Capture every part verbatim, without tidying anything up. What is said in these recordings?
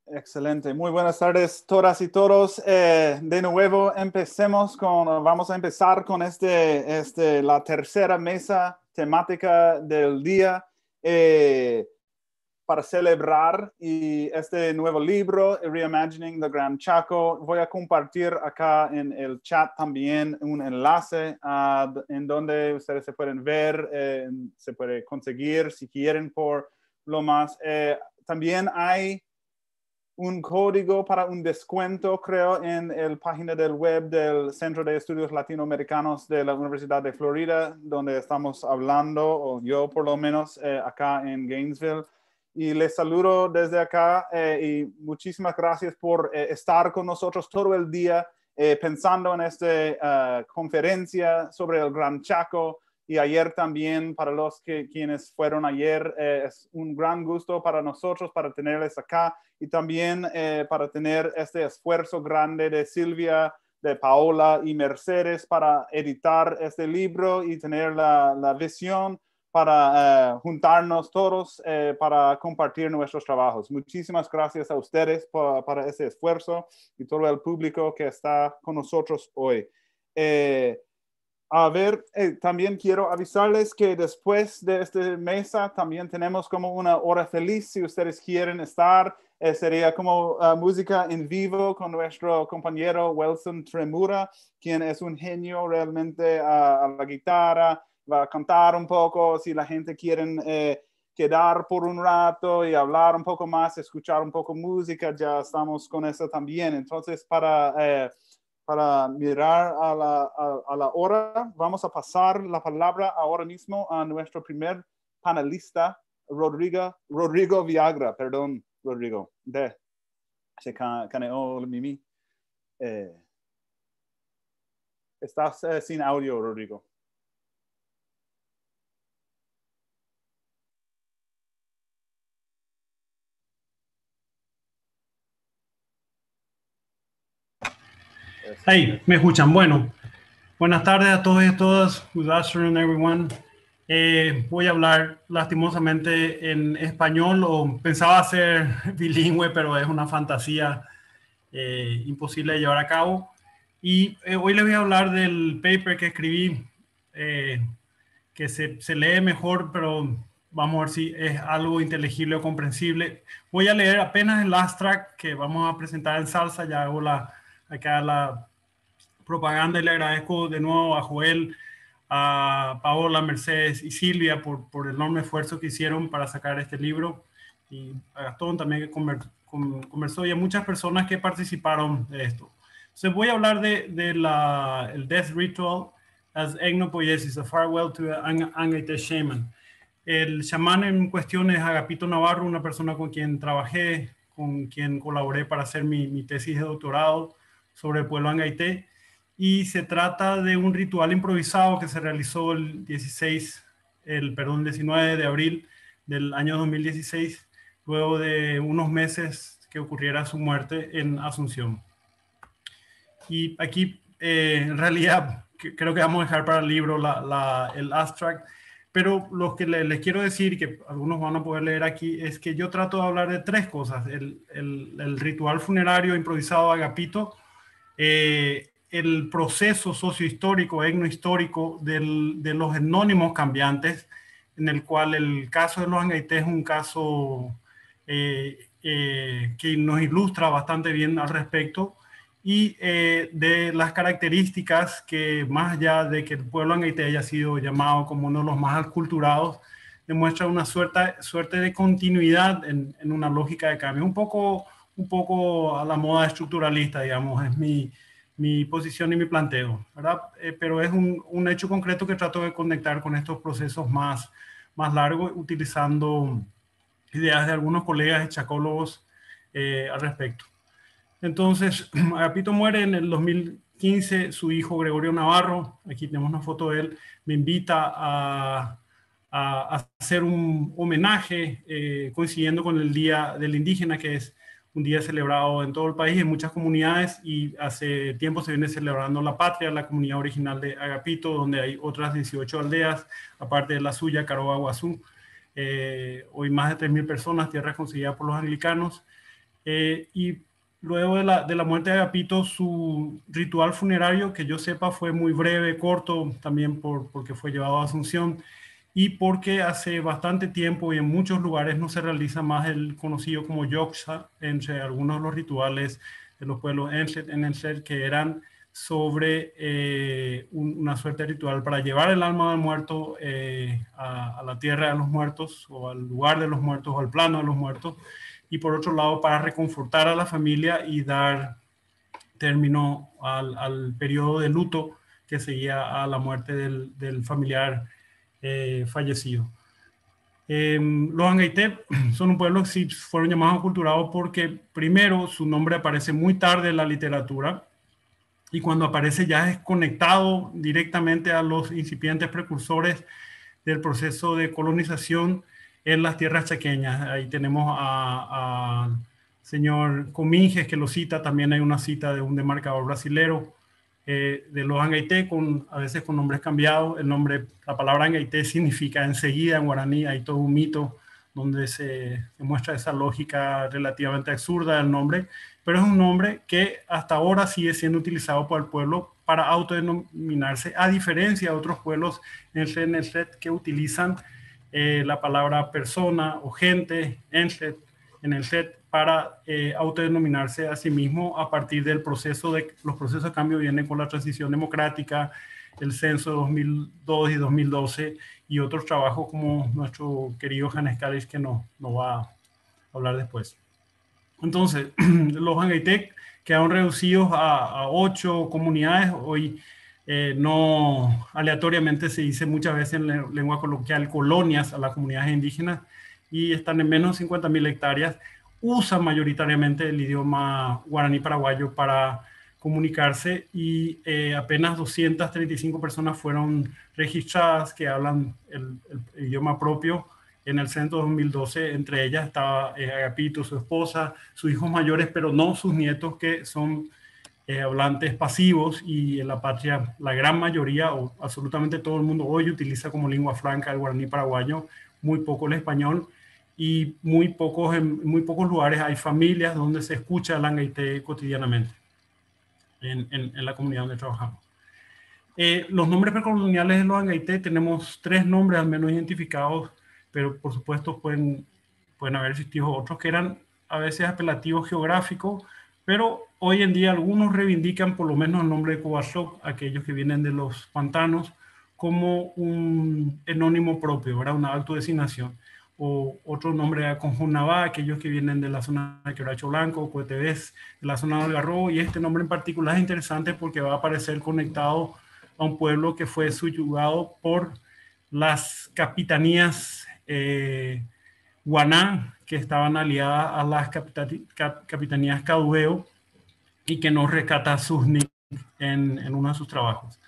Excelente. Muy buenas tardes, todas y todos. Eh, de nuevo, empecemos con, vamos a empezar con este, este, la tercera mesa temática del día eh, para celebrar y este nuevo libro, Reimagining the Gran Chaco. Voy a compartir acá en el chat también un enlace uh, en donde ustedes se pueden ver, eh, se puede conseguir si quieren por lo más. Eh, también hay un código para un descuento, creo, en la página del web del Centro de Estudios Latinoamericanos de la Universidad de Florida, donde estamos hablando, o yo por lo menos, eh, acá en Gainesville. Y les saludo desde acá eh, y muchísimas gracias por eh, estar con nosotros todo el día eh, pensando en esta uh, conferencia sobre el Gran Chaco. Y ayer también, para los que quienes fueron ayer, eh, es un gran gusto para nosotros, para tenerles acá. Y también eh, para tener este esfuerzo grande de Silvia, de Paola y Mercedes para editar este libro y tener la, la visión para eh, juntarnos todos eh, para compartir nuestros trabajos. Muchísimas gracias a ustedes por, para ese esfuerzo y todo el público que está con nosotros hoy. Eh, A ver, eh, también quiero avisarles que después de esta mesa también tenemos como una hora feliz. Si ustedes quieren estar, eh, sería como uh, música en vivo con nuestro compañero Wilson Tremura, quien es un genio realmente uh, a la guitarra. Va a cantar un poco, si la gente quiere eh, quedar por un rato y hablar un poco más, escuchar un poco música, ya estamos con eso también. Entonces, para... Eh, Para mirar a la, a, a la hora, vamos a pasar la palabra ahora mismo a nuestro primer panelista, Rodrigo, Rodrigo Viagra. Perdón, Rodrigo. De, se caneó mimi. Eh, estás eh, sin audio, Rodrigo. Hey, me escuchan. Bueno, buenas tardes a todos y a todas. Good afternoon, everyone. Eh, voy a hablar lastimosamente en español, o pensaba ser bilingüe, pero es una fantasía eh, imposible de llevar a cabo. Y eh, hoy les voy a hablar del paper que escribí, eh, que se, se lee mejor, pero vamos a ver si es algo inteligible o comprensible. Voy a leer apenas el abstract que vamos a presentar en salsa. Ya hago la, acá la propaganda y le agradezco de nuevo a Joel, a Paola, Mercedes y Silvia por, por el enorme esfuerzo que hicieron para sacar este libro, y a Gastón también que conversó, y a muchas personas que participaron de esto. Entonces voy a hablar de, de la, el Death Ritual as Ethnopoiesis, a Farewell to an Angaite Shaman. El chamán en cuestión es Agapito Navarro, una persona con quien trabajé, con quien colaboré para hacer mi, mi tesis de doctorado sobre el pueblo Angaité. Y se trata de un ritual improvisado que se realizó el dieciséis, el perdón, diecinueve de abril del año dos mil dieciséis, luego de unos meses que ocurriera su muerte en Asunción. Y aquí, eh, en realidad, que, creo que vamos a dejar para el libro la, la, el abstract, pero lo que le, les quiero decir, que algunos van a poder leer aquí, es que yo trato de hablar de tres cosas: el, el, el ritual funerario improvisado de Agapito, eh, el proceso sociohistórico, etnohistórico del, de los etnónimos cambiantes, en el cual el caso de los Angaité es un caso eh, eh, que nos ilustra bastante bien al respecto, y eh, de las características que, más allá de que el pueblo Angaité haya sido llamado como uno de los más aculturados, demuestra una suerte, suerte de continuidad en, en una lógica de cambio, un poco, un poco a la moda estructuralista, digamos, es mi, mi posición y mi planteo, ¿verdad? Eh, pero es un, un hecho concreto que trato de conectar con estos procesos más, más largos, utilizando ideas de algunos colegas chacólogos eh, al respecto. Entonces, Agapito muere en el dos mil quince, su hijo Gregorio Navarro, aquí tenemos una foto de él, me invita a, a hacer un homenaje eh, coincidiendo con el Día del Indígena, que es un día celebrado en todo el país, en muchas comunidades, y hace tiempo se viene celebrando la patria, la comunidad original de Agapito, donde hay otras dieciocho aldeas, aparte de la suya, Caroba Guazú. Eh, hoy más de tres mil personas, tierra conseguida por los anglicanos. Eh, y luego de la, de la muerte de Agapito, su ritual funerario, que yo sepa, fue muy breve, corto, también por, porque fue llevado a Asunción y porque hace bastante tiempo y en muchos lugares no se realiza más el conocido como Yoksha, entre algunos de los rituales de los pueblos Enset, en Enset, que eran sobre eh, un, una suerte de ritual para llevar el alma del muerto eh, a, a la tierra de los muertos o al lugar de los muertos o al plano de los muertos, y por otro lado para reconfortar a la familia y dar término al, al periodo de luto que seguía a la muerte del, del familiar eh, fallecido. Eh, los Angaité son un pueblo que sí fueron llamados aculturados porque primero su nombre aparece muy tarde en la literatura y cuando aparece ya es conectado directamente a los incipientes precursores del proceso de colonización en las tierras chaqueñas. Ahí tenemos a, a señor Cominges que lo cita, también hay una cita de un demarcador brasilero eh, de los Angaité, con, a veces con nombres cambiados. El nombre, la palabra Angaité significa enseguida en guaraní, hay todo un mito donde se, se muestra esa lógica relativamente absurda del nombre, pero es un nombre que hasta ahora sigue siendo utilizado por el pueblo para autodenominarse, a diferencia de otros pueblos en el set que utilizan eh, la palabra persona o gente en, set, en el set para eh, autodenominarse a sí mismo a partir del proceso de, los procesos de cambio vienen con la transición democrática, el censo de dos mil dos y dos mil doce y otros trabajos como nuestro querido Hannes Kalich que nos no va a hablar después. Entonces, los Angaité quedaron reducidos a, a ocho comunidades. Hoy eh, no aleatoriamente se dice muchas veces en la lengua coloquial colonias a las comunidades indígenas y están en menos de cincuenta mil hectáreas. Usan mayoritariamente el idioma guaraní paraguayo para comunicarse y eh, apenas doscientas treinta y cinco personas fueron registradas que hablan el, el idioma propio en el censo dos mil doce. Entre ellas estaba eh, Agapito, su esposa, sus hijos mayores, pero no sus nietos que son eh, hablantes pasivos, y en la patria la gran mayoría o absolutamente todo el mundo hoy utiliza como lengua franca el guaraní paraguayo, muy poco el español, y muy pocos, en muy pocos lugares hay familias donde se escucha el Angaité cotidianamente en, en, en la comunidad donde trabajamos. Eh, los nombres precoloniales de los Angaité, tenemos tres nombres al menos identificados, pero por supuesto pueden, pueden haber existido otros que eran a veces apelativos geográficos, pero hoy en día algunos reivindican por lo menos el nombre de Cobasoc, aquellos que vienen de los pantanos, como un enónimo propio, ¿verdad? Una autodesignación. O otro nombre de Conjunabá, aquellos que vienen de la zona de Quebracho Blanco, Coetevés, de la zona de Algarrobo, y este nombre en particular es interesante porque va a aparecer conectado a un pueblo que fue subyugado por las capitanías eh, Guaná, que estaban aliadas a las capitanías Caudeo y que no rescata a Susnik en, en uno de sus trabajos.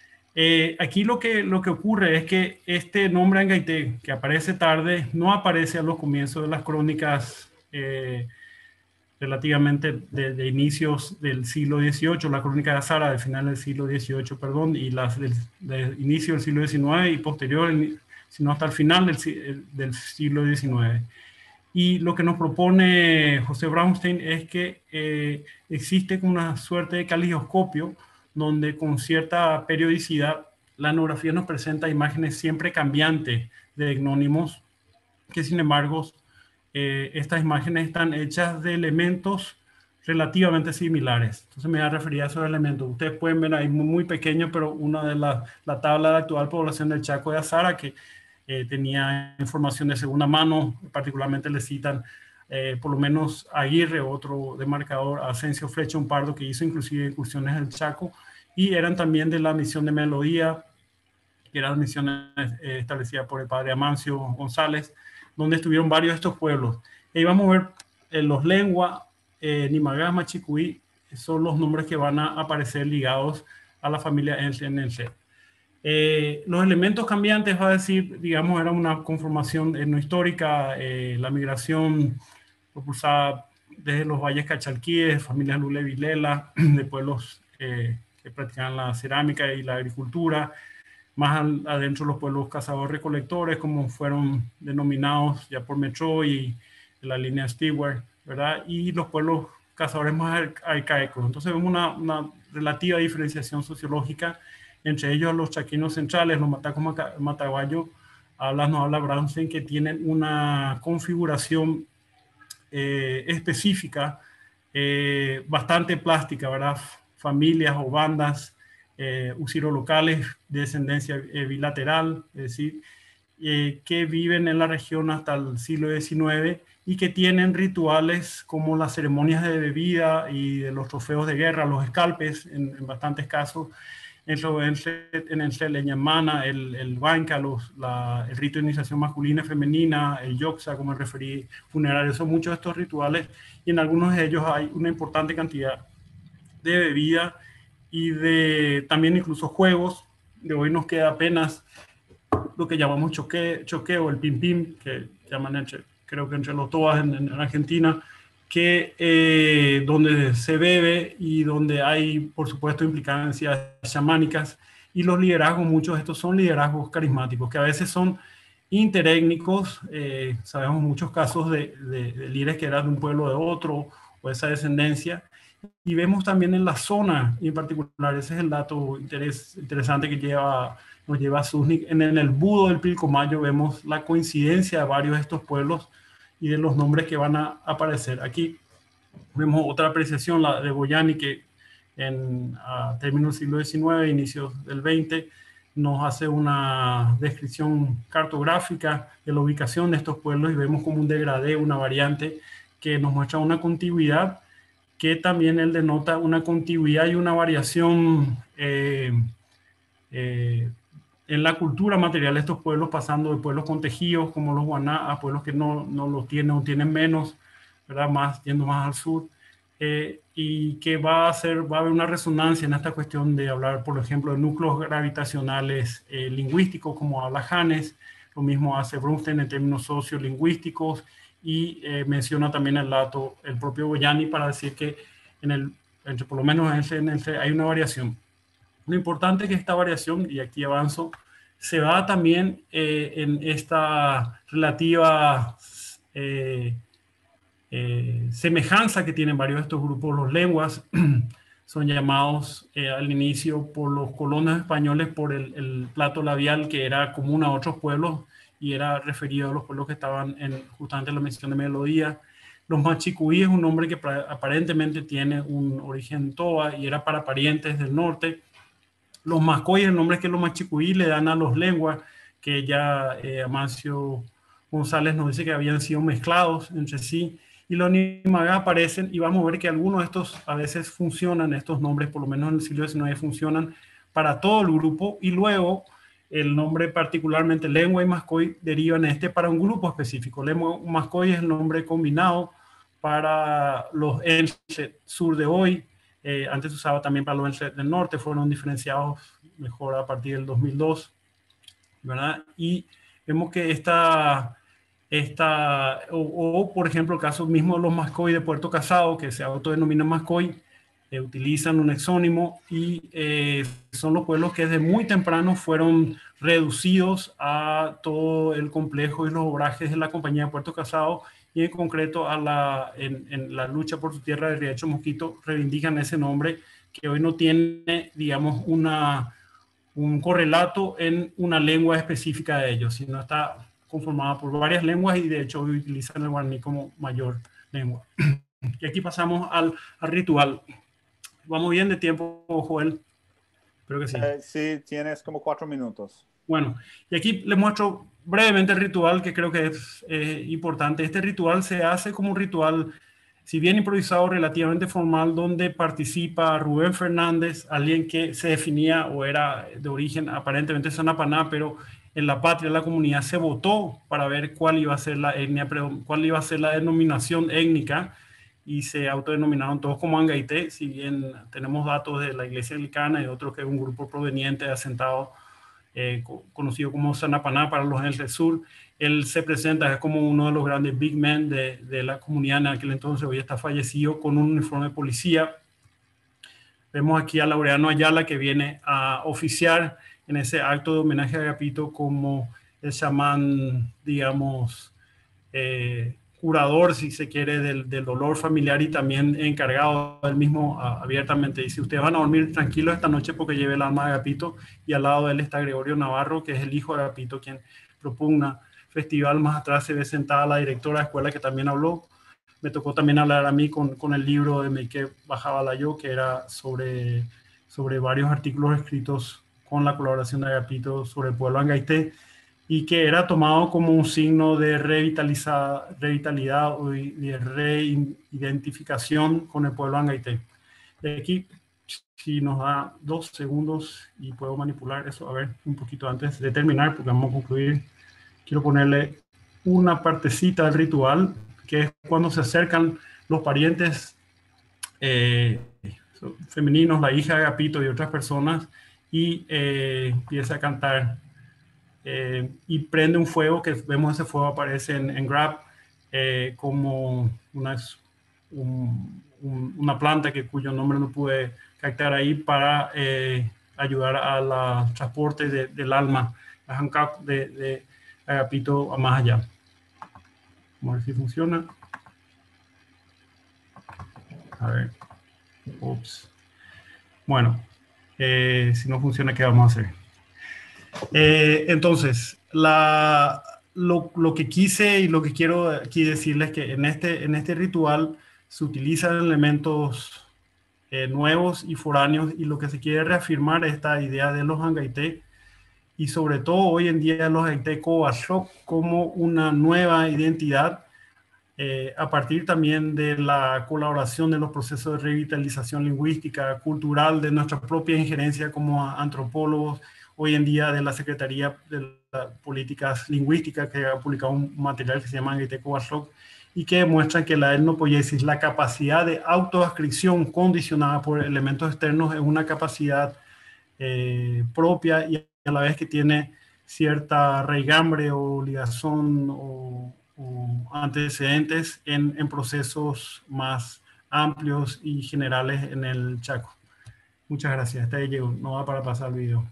Eh, aquí lo que, lo que ocurre es que este nombre Angaité, que aparece tarde, no aparece a los comienzos de las crónicas eh, relativamente de, de inicios del siglo dieciocho, la crónica de Azara del final del siglo dieciocho, perdón, y las del de inicio del siglo diecinueve y posterior, sino hasta el final del, del siglo diecinueve. Y lo que nos propone José Braunstein es que eh, existe una suerte de caleidoscopio donde con cierta periodicidad la etnografía nos presenta imágenes siempre cambiantes de etnónimos que sin embargo eh, estas imágenes están hechas de elementos relativamente similares. Entonces me voy a referir a esos elementos. Ustedes pueden ver ahí muy, muy pequeño, pero una de las la tabla de la actual población del Chaco de Azara que eh, tenía información de segunda mano, particularmente le citan eh, por lo menos a Aguirre, otro demarcador, a Asensio Flecha, un pardo que hizo inclusive incursiones en el Chaco, y eran también de la misión de Melodía, que era la misión eh, establecida por el padre Amancio González, donde estuvieron varios de estos pueblos. Y vamos a ver eh, los Lengua, eh, Nimagás, Machicuí, son los nombres que van a aparecer ligados a la familia N L C. Eh, los elementos cambiantes, va a decir, digamos, era una conformación etnohistórica, eh, la migración propulsada desde los valles cachalquíes, familias Lule Vilela, de pueblos eh, que practicaban la cerámica y la agricultura, más al, adentro los pueblos cazadores-recolectores, como fueron denominados ya por Metro y la línea Stewart, ¿verdad? Y los pueblos cazadores más arcaicos. Entonces vemos una, una relativa diferenciación sociológica entre ellos los chaquinos centrales, los matacos mataguayos, habla, nos habla Brownstein, que tienen una configuración eh, específica, eh, bastante plástica, ¿verdad? Familias o bandas eh, usiro-locales de descendencia eh, bilateral, es decir, eh, que viven en la región hasta el siglo diecinueve y que tienen rituales como las ceremonias de bebida y de los trofeos de guerra, los escalpes, en, en bastantes casos, en el Leñamana, el, el Huanca, los, la, el rito de iniciación masculina y femenina, el Yoxa, como me referí, funerario, son muchos de estos rituales y en algunos de ellos hay una importante cantidad de bebida y de también incluso juegos. De hoy nos queda apenas lo que llamamos choque, choqueo, el pim-pim, que llaman entre, creo que entre los toas en, en Argentina, que eh, donde se bebe y donde hay, por supuesto, implicancias chamánicas y los liderazgos, muchos de estos son liderazgos carismáticos, que a veces son interétnicos, eh, sabemos muchos casos de, de, de líderes que eran de un pueblo de otro o esa descendencia, y vemos también en la zona, y en particular, ese es el dato interes, interesante que lleva, nos lleva a Susnik, en, en el Budo del Pilcomayo vemos la coincidencia de varios de estos pueblos y de los nombres que van a aparecer. Aquí vemos otra apreciación, la de Boyani, que en a términos del siglo diecinueve, inicios del veinte, nos hace una descripción cartográfica de la ubicación de estos pueblos y vemos como un degradé, una variante que nos muestra una contiguidad, que también él denota una contiguidad y una variación eh, eh, en la cultura material de estos pueblos, pasando de pueblos con tejidos como los guaná a pueblos que no, no los tienen o tienen menos, ¿verdad? Más, yendo más al sur, eh, y que va a, ser, va a haber una resonancia en esta cuestión de hablar, por ejemplo, de núcleos gravitacionales eh, lingüísticos, como habla Janes, lo mismo hace Brunstein en términos sociolingüísticos, y eh, menciona también el dato, el propio Boyani, para decir que en el, entre, por lo menos en ese, en ese, hay una variación. Lo importante es que esta variación, y aquí avanzo, se va también eh, en esta relativa eh, eh, semejanza que tienen varios de estos grupos. Los lenguas son llamados eh, al inicio por los colonos españoles por el, el plato labial que era común a otros pueblos y era referido a los pueblos que estaban en justamente la mención de melodía. Los machicuí es un nombre que aparentemente tiene un origen toa y era para parientes del norte. Los mascoy, el nombre que los machicuí le dan a los lenguas, que ya eh, Amancio González nos dice que habían sido mezclados entre sí, y los Nimagá aparecen, y vamos a ver que algunos de estos a veces funcionan, estos nombres, por lo menos en el siglo diecinueve, funcionan para todo el grupo, y luego el nombre particularmente lengua y mascoy derivan este para un grupo específico. Lengua mascoy es el nombre combinado para los Enche sur de hoy. Eh, antes se usaba también para los Enche del norte, fueron diferenciados mejor a partir del dos mil dos, ¿verdad? Y vemos que esta, esta o, o por ejemplo el caso mismo de los mascoy de Puerto Casado, que se autodenominan mascoy, eh, utilizan un exónimo y eh, son los pueblos que desde muy temprano fueron reducidos a todo el complejo y los obrajes de la compañía de Puerto Casado, y en concreto a la, en, en la lucha por su tierra de Riacho Mosquito reivindican ese nombre que hoy no tiene, digamos, una, un correlato en una lengua específica de ellos, sino está conformada por varias lenguas y de hecho hoy utilizan el guaraní como mayor lengua. Y aquí pasamos al, al ritual. ¿Vamos bien de tiempo, Joel? Creo que sí. Eh, sí, tienes como cuatro minutos. Bueno, y aquí les muestro brevemente el ritual que creo que es eh, importante. Este ritual se hace como un ritual, si bien improvisado, relativamente formal, donde participa Rubén Fernández, alguien que se definía o era de origen aparentemente sanapaná, pero en la patria, en la comunidad, se votó para ver cuál iba a ser la etnia, cuál iba a ser la denominación étnica, y se autodenominaron todos como Angaité, si bien tenemos datos de la Iglesia Anglicana y otros que es un grupo proveniente de asentado eh, conocido como Sanapaná para los del sur. Él se presenta como uno de los grandes big men de, de la comunidad en aquel entonces, hoy está fallecido, con un uniforme de policía. Vemos aquí a Laureano Ayala, que viene a oficiar en ese acto de homenaje a Agapito como el chamán, digamos, eh, curador, si se quiere, del, del dolor familiar y también encargado él mismo a, abiertamente. Dice, ustedes van a dormir tranquilos esta noche porque lleve el alma de Agapito, y al lado de él está Gregorio Navarro, que es el hijo de Agapito, quien propugna festival. Más atrás se ve sentada la directora de escuela, que también habló. Me tocó también hablar a mí con, con el libro de Meike Bajabalayo, que era sobre, sobre varios artículos escritos con la colaboración de Agapito sobre el pueblo Angaité, y que era tomado como un signo de revitalidad o de reidentificación con el pueblo Angaité. De aquí, si nos da dos segundos y puedo manipular eso, a ver, un poquito antes de terminar, porque vamos a concluir, quiero ponerle una partecita del ritual, que es cuando se acercan los parientes eh, femeninos, la hija de Agapito y otras personas, y eh, empieza a cantar. Eh, y prende un fuego, que vemos ese fuego aparece en, en Grab eh, como una, un, un, una planta que, cuyo nombre no pude captar ahí, para eh, ayudar al transporte de, del alma, la Hankap de, de Agapito a más allá. Vamos a ver si funciona. A ver. Ups. Bueno, eh, si no funciona, ¿qué vamos a hacer? Eh, entonces, la, lo, lo que quise y lo que quiero aquí decirles es que en este, en este ritual se utilizan elementos eh, nuevos y foráneos, y lo que se quiere reafirmar es esta idea de los Angaité, y sobre todo hoy en día los Angaité Kowashok como una nueva identidad, eh, a partir también de la colaboración de los procesos de revitalización lingüística, cultural, de nuestra propia injerencia como antropólogos, hoy en día de la Secretaría de las Políticas Lingüísticas, que ha publicado un material que se llama Angaité Kowashok, y que demuestra que la etnopoiesis, la capacidad de autoascripción condicionada por elementos externos, es una capacidad eh, propia, y a la vez que tiene cierta raigambre o ligación o, o antecedentes en, en procesos más amplios y generales en el Chaco. Muchas gracias. Hasta ahí llego. No va para pasar el video.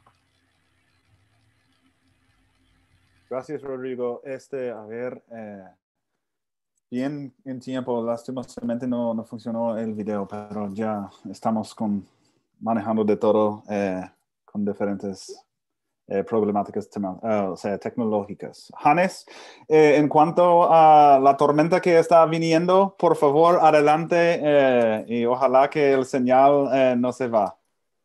Gracias, Rodrigo. Este, a ver, eh, bien en tiempo, lastimosamente no, no funcionó el video, pero ya estamos con, manejando de todo eh, con diferentes eh, problemáticas tema, uh, o sea, tecnológicas. Hannes, eh, en cuanto a la tormenta que está viniendo, por favor, adelante eh, y ojalá que el señal eh, no se va.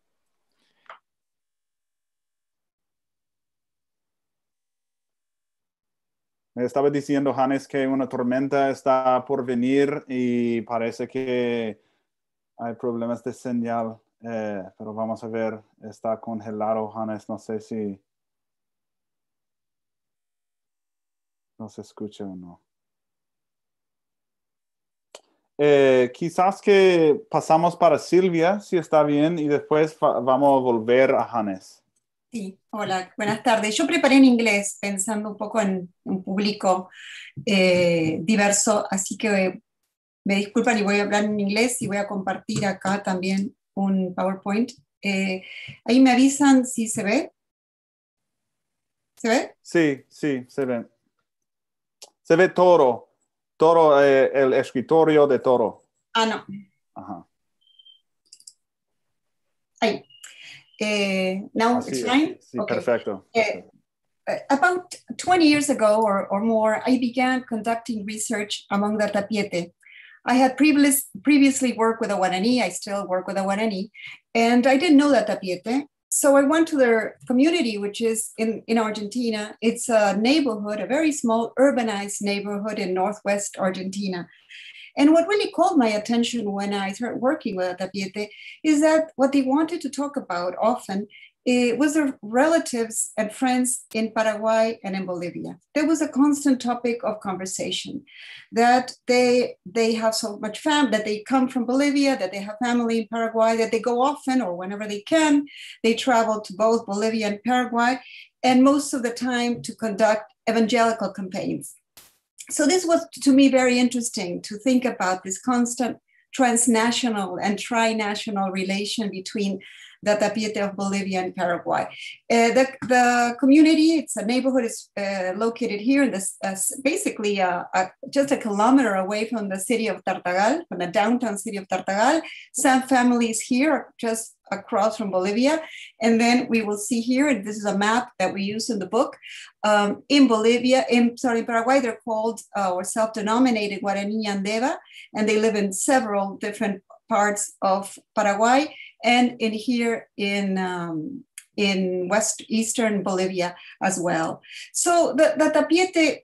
Me estaba diciendo, Hannes, que una tormenta está por venir y parece que hay problemas de señal, eh, pero vamos a ver, está congelado, Hannes, no sé si no se escucha o no. Eh, quizás que pasamos para Silvia, si está bien, y después vamos a volver a Hannes. Sí, hola, buenas tardes. Yo preparé en inglés pensando un poco en un público eh, diverso, así que me disculpan y voy a hablar en inglés y voy a compartir acá también un PowerPoint. Eh, ahí me avisan si se ve. ¿Se ve? Sí, sí, se ve. Se ve todo, todo eh, el escritorio de todo. Ah, no. Ajá. Ahí. Uh, now Así it's es. fine? Sí, okay. Perfecto. Uh, about twenty years ago or, or more, I began conducting research among the Tapiete. I had previous, previously worked with the Guarani. I still work with the Guarani, and I didn't know the Tapiete. So I went to their community, which is in, in Argentina. It's a neighborhood, a very small urbanized neighborhood in Northwest Argentina. And what really called my attention when I started working with Tapiete is that what they wanted to talk about often it was their relatives and friends in Paraguay and in Bolivia. There was a constant topic of conversation that they, they have so much family, that they come from Bolivia, that they have family in Paraguay, that they go often or whenever they can. They travel to both Bolivia and Paraguay, and most of the time to conduct evangelical campaigns. So this was, to me, very interesting to think about this constant transnational and trinational relation between the Tapiete of Bolivia and Paraguay. Uh, the, the community, it's a neighborhood, is uh, located here in this, uh, basically uh, uh, just a kilometer away from the city of Tartagal, from the downtown city of Tartagal. Some families here just across from Bolivia. And then we will see here, and this is a map that we use in the book, um, in Bolivia, in, sorry, Paraguay, they're called uh, or self-denominated Guarani Andeva, and they live in several different parts of Paraguay, and in here in, um, in west eastern Bolivia as well. So the, the Tapiete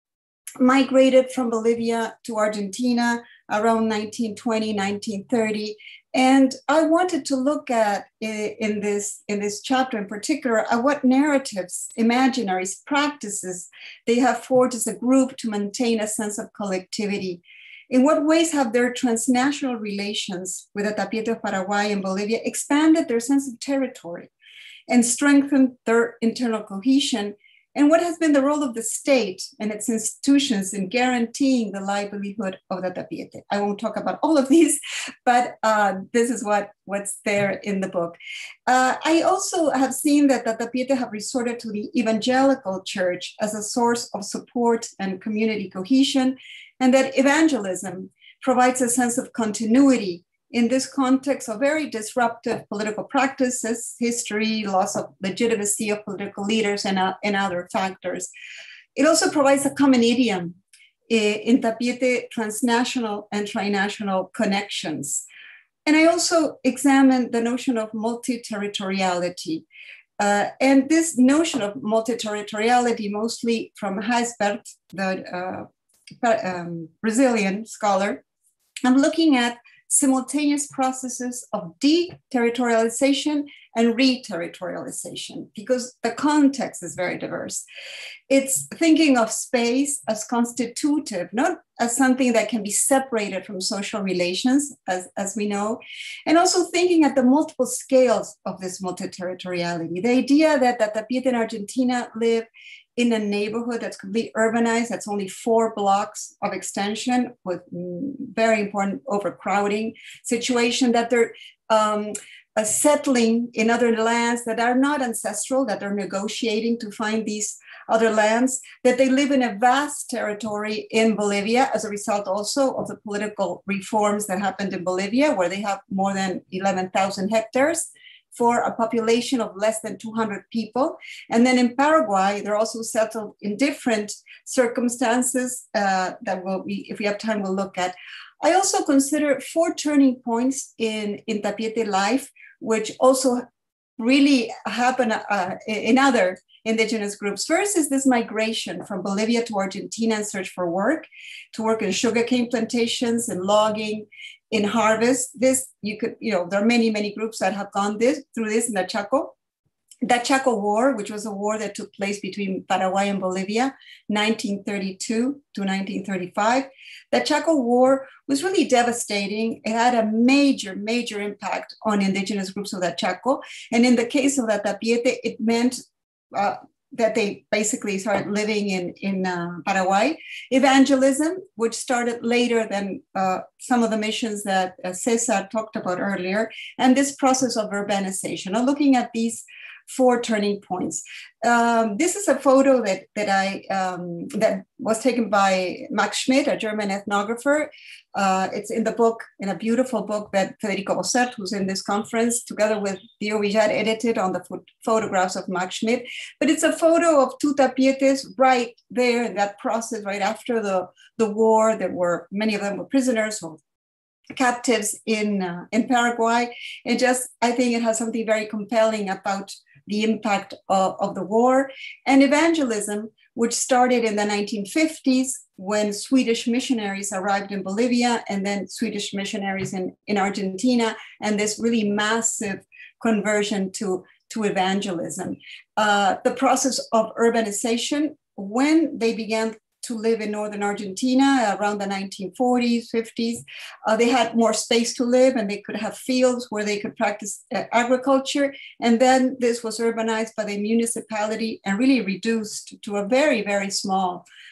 migrated from Bolivia to Argentina around nineteen twenty, nineteen thirty. And I wanted to look at in this, in this chapter in particular, at what narratives, imaginaries, practices they have forged as a group to maintain a sense of collectivity. In what ways have their transnational relations with the Tapiete of Paraguay and Bolivia expanded their sense of territory and strengthened their internal cohesion? And what has been the role of the state and its institutions in guaranteeing the livelihood of the Tapiete? I won't talk about all of these, but uh, this is what, what's there in the book. Uh, I also have seen that the Tapiete have resorted to the evangelical church as a source of support and community cohesion, and that evangelism provides a sense of continuity in this context of very disruptive political practices, history, loss of legitimacy of political leaders, and, uh, and other factors. It also provides a common idiom uh, in Tapiete transnational and trinational connections. And I also examined the notion of multi-territoriality. Uh, and this notion of multi-territoriality, mostly from Heisbert, the uh, um, Brazilian scholar, I'm looking at simultaneous processes of deterritorialization and re-territorialization, because the context is very diverse. It's thinking of space as constitutive, not as something that can be separated from social relations, as, as we know, and also thinking at the multiple scales of this multi-territoriality. The idea that the Tapiete in Argentina live in a neighborhood that's completely urbanized, that's only four blocks of extension with very important overcrowding situation, that they're um, uh, settling in other lands that are not ancestral, that they're negotiating to find these other lands, that they live in a vast territory in Bolivia as a result also of the political reforms that happened in Bolivia, where they have more than eleven thousand hectares for a population of less than two hundred people. And then in Paraguay, they're also settled in different circumstances uh, that will be, if we have time, we'll look at. I also consider four turning points in, in Tapiete life, which also really happen uh, in other indigenous groups. First is this migration from Bolivia to Argentina in search for work, to work in sugarcane plantations and logging, in harvest. This, you could, you know, there are many, many groups that have gone this through this in the Chaco. The Chaco War, which was a war that took place between Paraguay and Bolivia, nineteen thirty-two to nineteen thirty-five. The Chaco War was really devastating. It had a major, major impact on indigenous groups of the Chaco. And in the case of the Tapiete, it meant uh, that they basically started living in, in uh, Paraguay. Evangelism, which started later than uh, some of the missions that uh, Cesar talked about earlier, and this process of urbanization. Now, looking at these four turning points. Um, this is a photo that, that, I, um, that was taken by Max Schmidt, a German ethnographer. Uh, it's in the book, in a beautiful book that Federico Bossert, who's in this conference, together with Dio Villar, edited on the photographs of Max Schmidt. But it's a photo of two Tapietes right there in that process, right after the, the war. There were, many of them were prisoners or captives in, uh, in Paraguay. And just, I think it has something very compelling about the impact of, of the war. And evangelism, which started in the nineteen fifties when Swedish missionaries arrived in Bolivia, and then Swedish missionaries in, in Argentina, and this really massive conversion to, to evangelism. Uh, the process of urbanization, when they began to live in northern Argentina around the nineteen forties, fifties. Uh, they had more space to live, and they could have fields where they could practice uh, agriculture. And then this was urbanized by the municipality and really reduced to a very, very small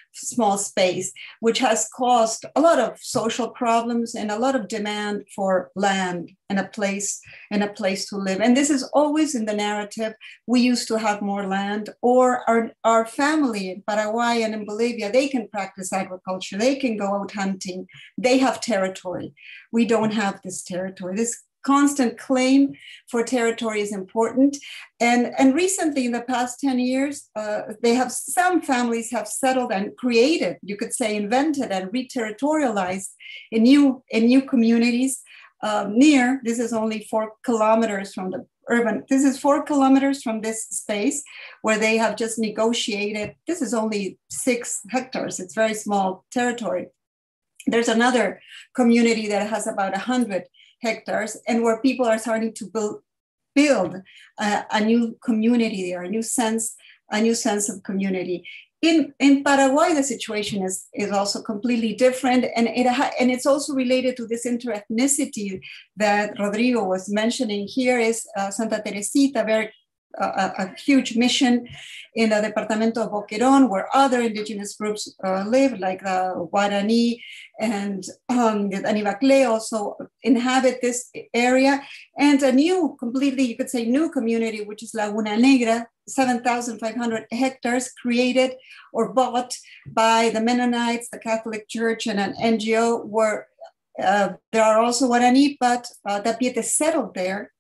small space, which has caused a lot of social problems and a lot of demand for land and a place and a place to live. And this is always in the narrative. We used to have more land, or our, our family in Paraguay and in Bolivia, they can practice agriculture. They can go out hunting. They have territory. We don't have this territory. This constant claim for territory is important. And, and recently, in the past ten years, uh, they have, some families have settled and created, you could say, invented and re-territorialized in new, in new communities um, near, this is only four kilometers from the urban, this is four kilometers from this space where they have just negotiated, this is only six hectares, it's very small territory. There's another community that has about one hundred hectares, and where people are starting to build, build uh, a new community there, a new sense, a new sense of community. In, in Paraguay, the situation is, is also completely different, and, it ha and it's also related to this interethnicity that Rodrigo was mentioning. Here is uh, Santa Teresita, very A, a huge mission in the Departamento of Boquerón, where other indigenous groups uh, live, like the Guarani and um, the Anibaclé also inhabit this area. And a new, completely, you could say, new community, which is Laguna Negra, seven thousand five hundred hectares created or bought by the Mennonites, the Catholic Church, and an N G O, where uh, there are also Guarani, but uh, Tapiete settled there,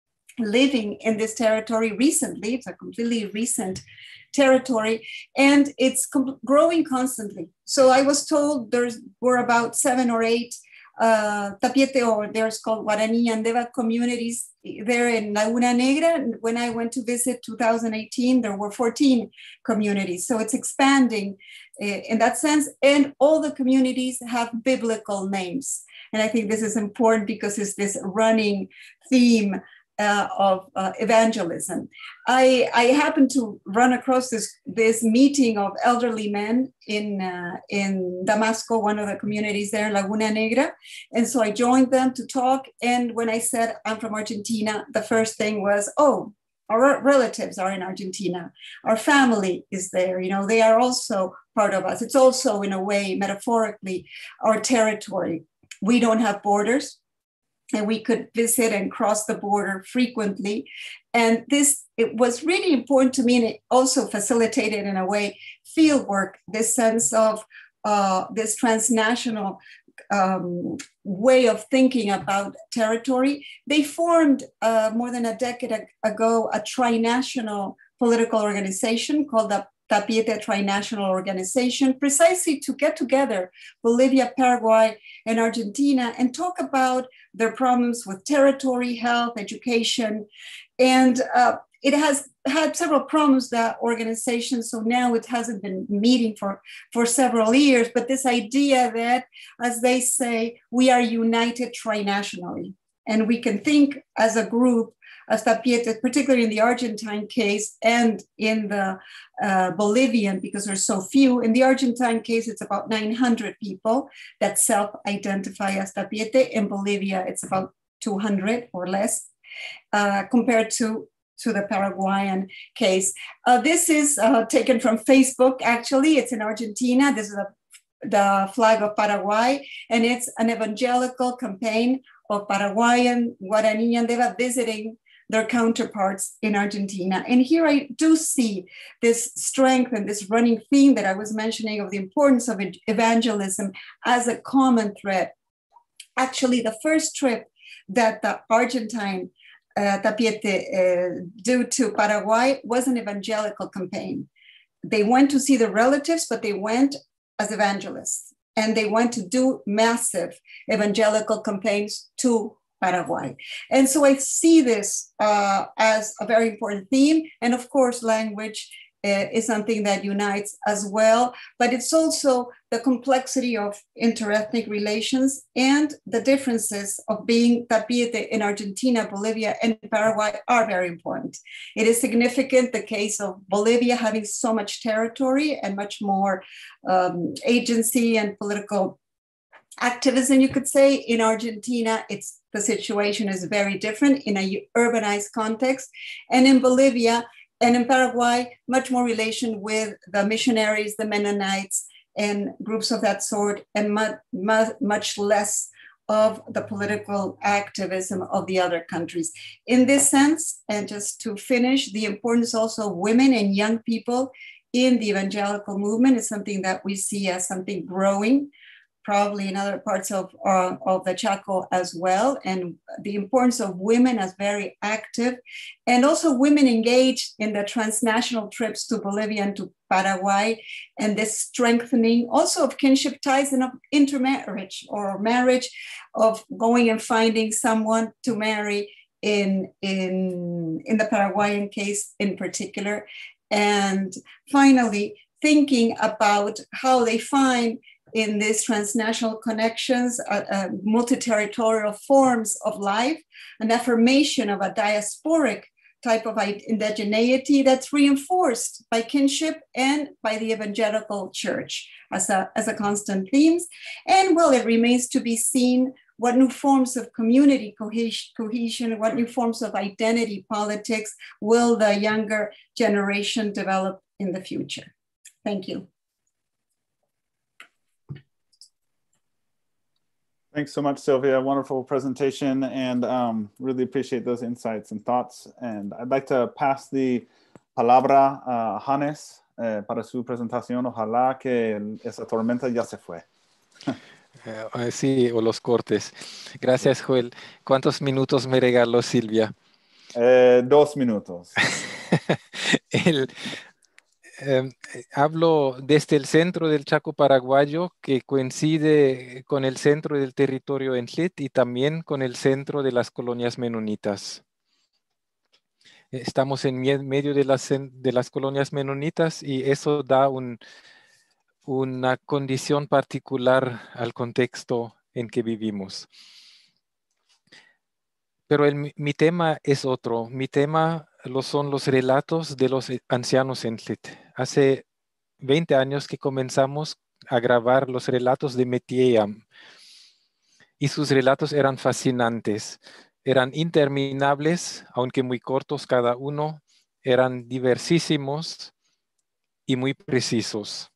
living in this territory recently. It's a completely recent territory, and it's growing constantly. So I was told there were about seven or eight uh, Tapiete, or there's called Guarani Andeva communities there in Laguna Negra. And when I went to visit two thousand eighteen, there were fourteen communities. So it's expanding uh, in that sense. And all the communities have biblical names. And I think this is important because it's this running theme Uh, of uh, evangelism. I, I happened to run across this, this meeting of elderly men in, uh, in Damasco, one of the communities there in Laguna Negra. And so I joined them to talk. And when I said I'm from Argentina, the first thing was, oh, our relatives are in Argentina. Our family is there. You know, they are also part of us. It's also, in a way, metaphorically, our territory. We don't have borders, and we could visit and cross the border frequently. And this, it was really important to me, and it also facilitated, in a way, field work, this sense of uh, this transnational um, way of thinking about territory. They formed uh, more than a decade ago a trinational political organization called the Tapiete Trinational Organization, precisely to get together Bolivia, Paraguay, and Argentina and talk about their problems with territory, health, education. And uh, it has had several problems, that organization, so now it hasn't been meeting for, for several years, but this idea that, as they say, we are united trinationally, and we can think as a group, as Tapiete, particularly in the Argentine case and in the uh, Bolivian, because there's so few. In the Argentine case, it's about nine hundred people that self-identify as Tapiete. In Bolivia, it's about two hundred or less, uh, compared to, to the Paraguayan case. Uh, this is uh, taken from Facebook, actually. It's in Argentina. This is a, the flag of Paraguay, and it's an evangelical campaign of Paraguayan Guarani Andeva visiting their counterparts in Argentina. And here I do see this strength and this running theme that I was mentioning of the importance of evangelism as a common thread. Actually, the first trip that the Argentine uh, Tapiete uh, do to Paraguay was an evangelical campaign. They went to see the relatives, but they went as evangelists, and they went to do massive evangelical campaigns to Paraguay. And so I see this uh, as a very important theme. And of course, language uh, is something that unites as well, but it's also the complexity of interethnic relations and the differences of being Tapiete in Argentina, Bolivia, and Paraguay are very important. It is significant, the case of Bolivia having so much territory and much more um, agency and political activism, you could say. In Argentina, it's the situation is very different in a urbanized context. And in Bolivia and in Paraguay, much more relation with the missionaries, the Mennonites, and groups of that sort, and mu- mu- much less of the political activism of the other countries. In this sense, and just to finish, the importance also of women and young people in the evangelical movement is something that we see as something growing, probably in other parts of, uh, of the Chaco as well, and the importance of women as very active, and also women engaged in the transnational trips to Bolivia and to Paraguay, and this strengthening also of kinship ties and of intermarriage or marriage, of going and finding someone to marry in, in, in the Paraguayan case in particular. And finally, thinking about how they find in these transnational connections, uh, uh, multi-territorial forms of life, an affirmation of a diasporic type of indigeneity that's reinforced by kinship and by the evangelical church as a, as a constant themes. And well, it remains to be seen what new forms of community cohesion, what new forms of identity politics will the younger generation develop in the future. Thank you. Thanks so much, Sylvia. Wonderful presentation, and um, really appreciate those insights and thoughts. And I'd like to pass the palabra a Hannes eh, para su presentación. Ojalá que esa tormenta ya se fue. Uh, sí, o los cortes. Gracias, Joel. ¿Cuántos minutos me regaló Silvia? Eh, dos minutos. el, eh, hablo desde el centro del Chaco paraguayo, que coincide con el centro del territorio Entlit y también con el centro de las colonias menonitas. Estamos en medio de las, de las colonias menonitas y eso da un, una condición particular al contexto en que vivimos. Pero el, mi tema es otro. Mi tema lo son los relatos de los ancianos Entlit. Hace veinte años que comenzamos a grabar los relatos de Metieyam. Y sus relatos eran fascinantes. Eran interminables, aunque muy cortos cada uno. Eran diversísimos y muy precisos.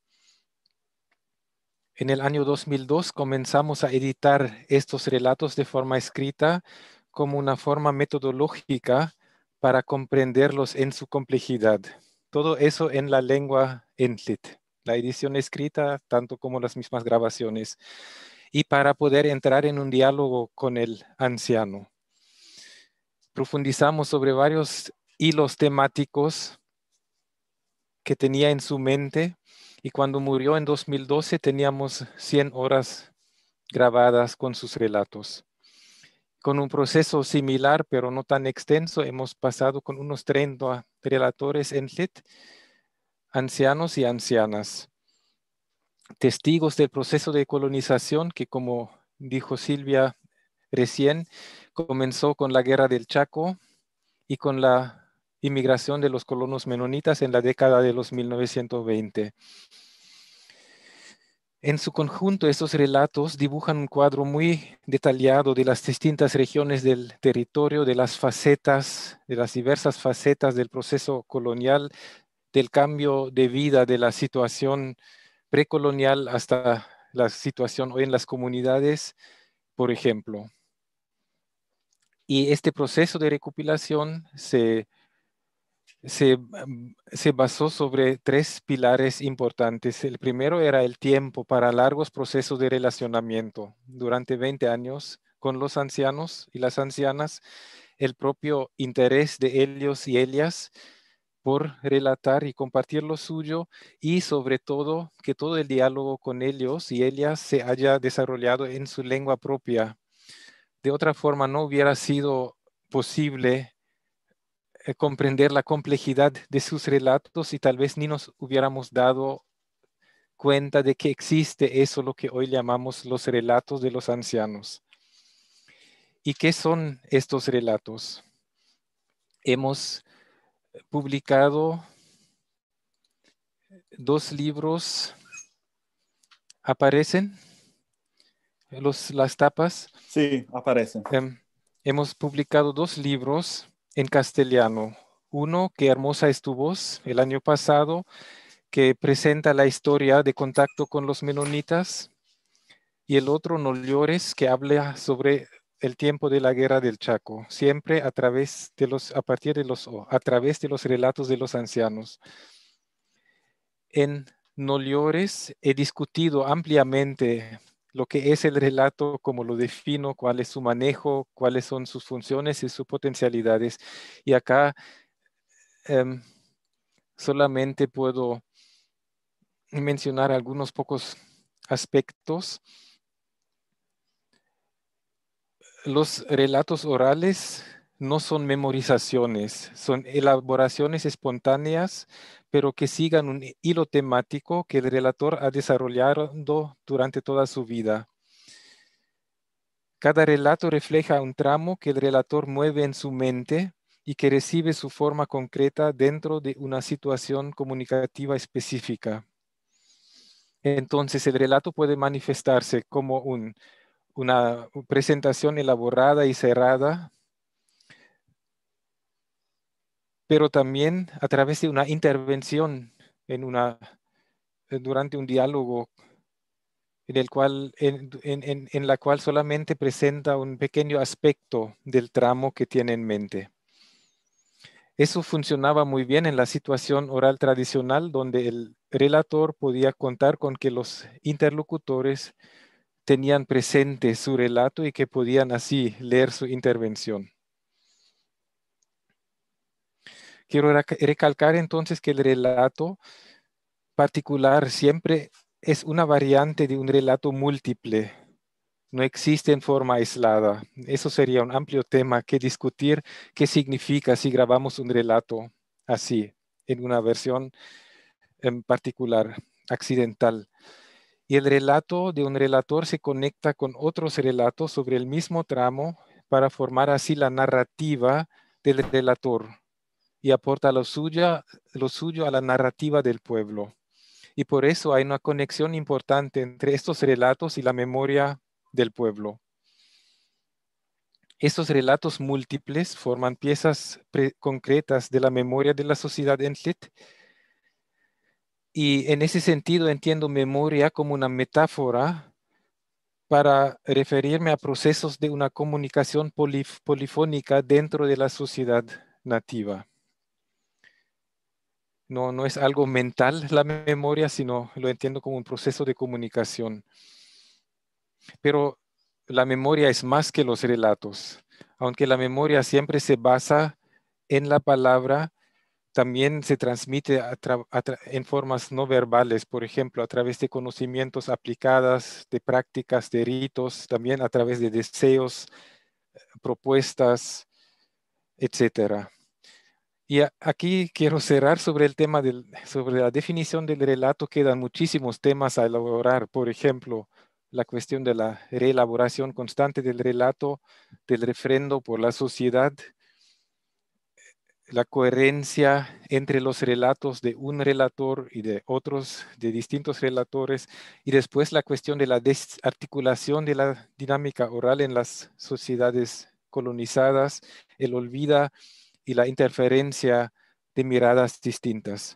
En el año dos mil dos comenzamos a editar estos relatos de forma escrita como una forma metodológica para comprenderlos en su complejidad. Todo eso en la lengua Entlit, la edición escrita tanto como las mismas grabaciones, y para poder entrar en un diálogo con el anciano. Profundizamos sobre varios hilos temáticos que tenía en su mente, y cuando murió en dos mil doce teníamos cien horas grabadas con sus relatos. Con un proceso similar, pero no tan extenso, hemos pasado con unos treinta relatores Entlit, ancianos y ancianas, testigos del proceso de colonización que, como dijo Silvia recién, comenzó con la Guerra del Chaco y con la inmigración de los colonos menonitas en la década de los mil novecientos veinte. En su conjunto, estos relatos dibujan un cuadro muy detallado de las distintas regiones del territorio, de las facetas, de las diversas facetas del proceso colonial, del cambio de vida, de la situación precolonial hasta la situación hoy en las comunidades, por ejemplo. Y este proceso de recopilación se Se, se basó sobre tres pilares importantes. El primero era el tiempo para largos procesos de relacionamiento durante veinte años con los ancianos y las ancianas, el propio interés de ellos y ellas por relatar y compartir lo suyo, y sobre todo que todo el diálogo con ellos y ellas se haya desarrollado en su lengua propia. De otra forma no hubiera sido posible comprender la complejidad de sus relatos y tal vez ni nos hubiéramos dado cuenta de que existe eso, lo que hoy llamamos los relatos de los ancianos. ¿Y qué son estos relatos? Hemos publicado dos libros. ¿Aparecen los, las tapas? Sí, aparecen. Um, hemos publicado dos libros en castellano. Uno, Qué hermosa es tu voz, el año pasado, que presenta la historia de contacto con los menonitas, y el otro, No Llores, que habla sobre el tiempo de la Guerra del Chaco, siempre a través de los, a partir de los, a través de los relatos de los ancianos. En No Llores he discutido ampliamente lo que es el relato, cómo lo defino, cuál es su manejo, cuáles son sus funciones y sus potencialidades. Y acá um, solamente puedo mencionar algunos pocos aspectos. Los relatos orales no son memorizaciones, son elaboraciones espontáneas, pero que sigan un hilo temático que el relator ha desarrollado durante toda su vida. Cada relato refleja un tramo que el relator mueve en su mente y que recibe su forma concreta dentro de una situación comunicativa específica. Entonces, el relato puede manifestarse como un, una presentación elaborada y cerrada, pero también a través de una intervención en una, durante un diálogo en, el cual, en, en, en la cual solamente presenta un pequeño aspecto del tramo que tiene en mente. Eso funcionaba muy bien en la situación oral tradicional, donde el relator podía contar con que los interlocutores tenían presente su relato y que podían así leer su intervención. Quiero recalcar entonces que el relato particular siempre es una variante de un relato múltiple. No existe en forma aislada. Eso sería un amplio tema que discutir qué significa si grabamos un relato así, en una versión en particular, accidental. Y el relato de un relator se conecta con otros relatos sobre el mismo tramo para formar así la narrativa del relator y aporta lo suyo, lo suyo a la narrativa del pueblo. Y por eso hay una conexión importante entre estos relatos y la memoria del pueblo. Estos relatos múltiples forman piezas concretas de la memoria de la sociedad Entlit. Y en ese sentido entiendo memoria como una metáfora para referirme a procesos de una comunicación polif polifónica dentro de la sociedad nativa. No, no es algo mental la memoria, sino lo entiendo como un proceso de comunicación. Pero la memoria es más que los relatos. Aunque la memoria siempre se basa en la palabra, también se transmite a a en formas no verbales, por ejemplo, a través de conocimientos aplicados, de prácticas, de ritos, también a través de deseos, propuestas, etcétera. Y aquí quiero cerrar sobre el tema del, sobre la definición del relato. Quedan muchísimos temas a elaborar. Por ejemplo, la cuestión de la reelaboración constante del relato, del refrendo por la sociedad, la coherencia entre los relatos de un relator y de otros, de distintos relatores, y después la cuestión de la desarticulación de la dinámica oral en las sociedades colonizadas, el olvido y la interferencia de miradas distintas.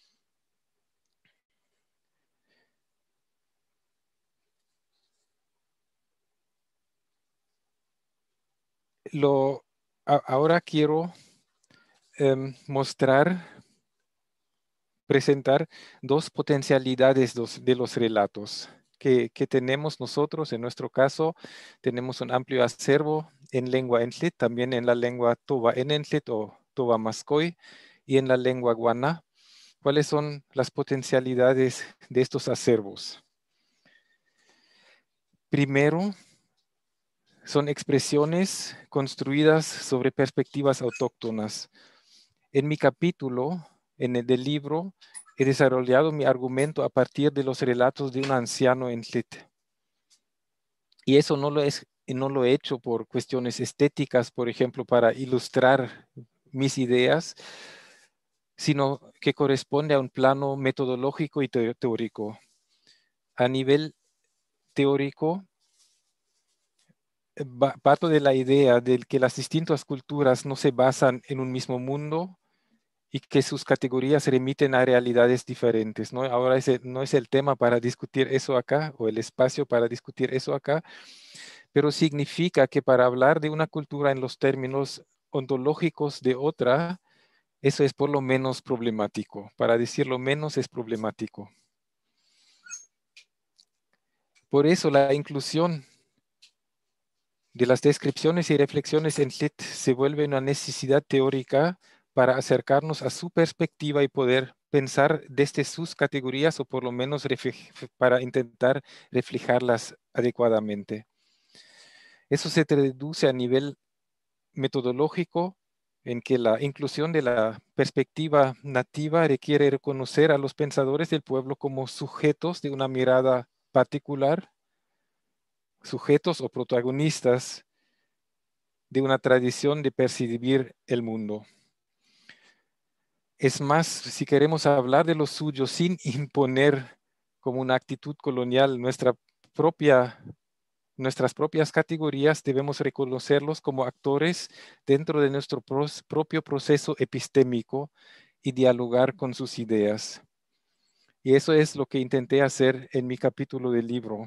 Lo, a, ahora quiero eh, mostrar, presentar dos potencialidades dos, de los relatos que, que tenemos nosotros. En nuestro caso, tenemos un amplio acervo en lengua Entlit, también en la lengua Toba Enentlit o Toba Mascoy y en la lengua Guaná. ¿Cuáles son las potencialidades de estos acervos? Primero, son expresiones construidas sobre perspectivas autóctonas. En mi capítulo, en el del libro, he desarrollado mi argumento a partir de los relatos de un anciano Entlit. Y eso no lo, es, no lo he hecho por cuestiones estéticas, por ejemplo, para ilustrar mis ideas, sino que corresponde a un plano metodológico y teórico. A nivel teórico, parto de la idea de que las distintas culturas no se basan en un mismo mundo y que sus categorías remiten a realidades diferentes, ¿no? Ahora ese no es el tema para discutir eso acá, o el espacio para discutir eso acá, pero significa que para hablar de una cultura en los términos ontológicos de otra, eso es por lo menos problemático. Para decirlo menos es problemático. Por eso la inclusión de las descripciones y reflexiones en Schlitt se vuelve una necesidad teórica para acercarnos a su perspectiva y poder pensar desde sus categorías, o por lo menos para intentar reflejarlas adecuadamente. Eso se traduce a nivel metodológico, en que la inclusión de la perspectiva nativa requiere reconocer a los pensadores del pueblo como sujetos de una mirada particular, sujetos o protagonistas de una tradición de percibir el mundo. Es más, si queremos hablar de lo suyo sin imponer como una actitud colonial nuestra propia, nuestras propias categorías, debemos reconocerlos como actores dentro de nuestro propio proceso epistémico y dialogar con sus ideas. Y eso es lo que intenté hacer en mi capítulo del libro.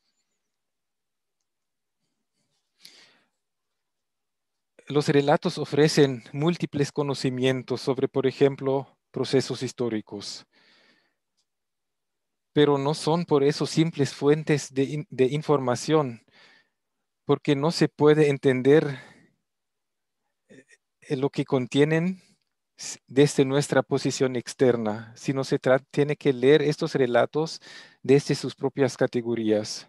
Los relatos ofrecen múltiples conocimientos sobre, por ejemplo, procesos históricos, pero no son por eso simples fuentes de, in- de información, porque no se puede entender eh, lo que contienen s- desde nuestra posición externa, sino se tra- tiene que leer estos relatos desde sus propias categorías.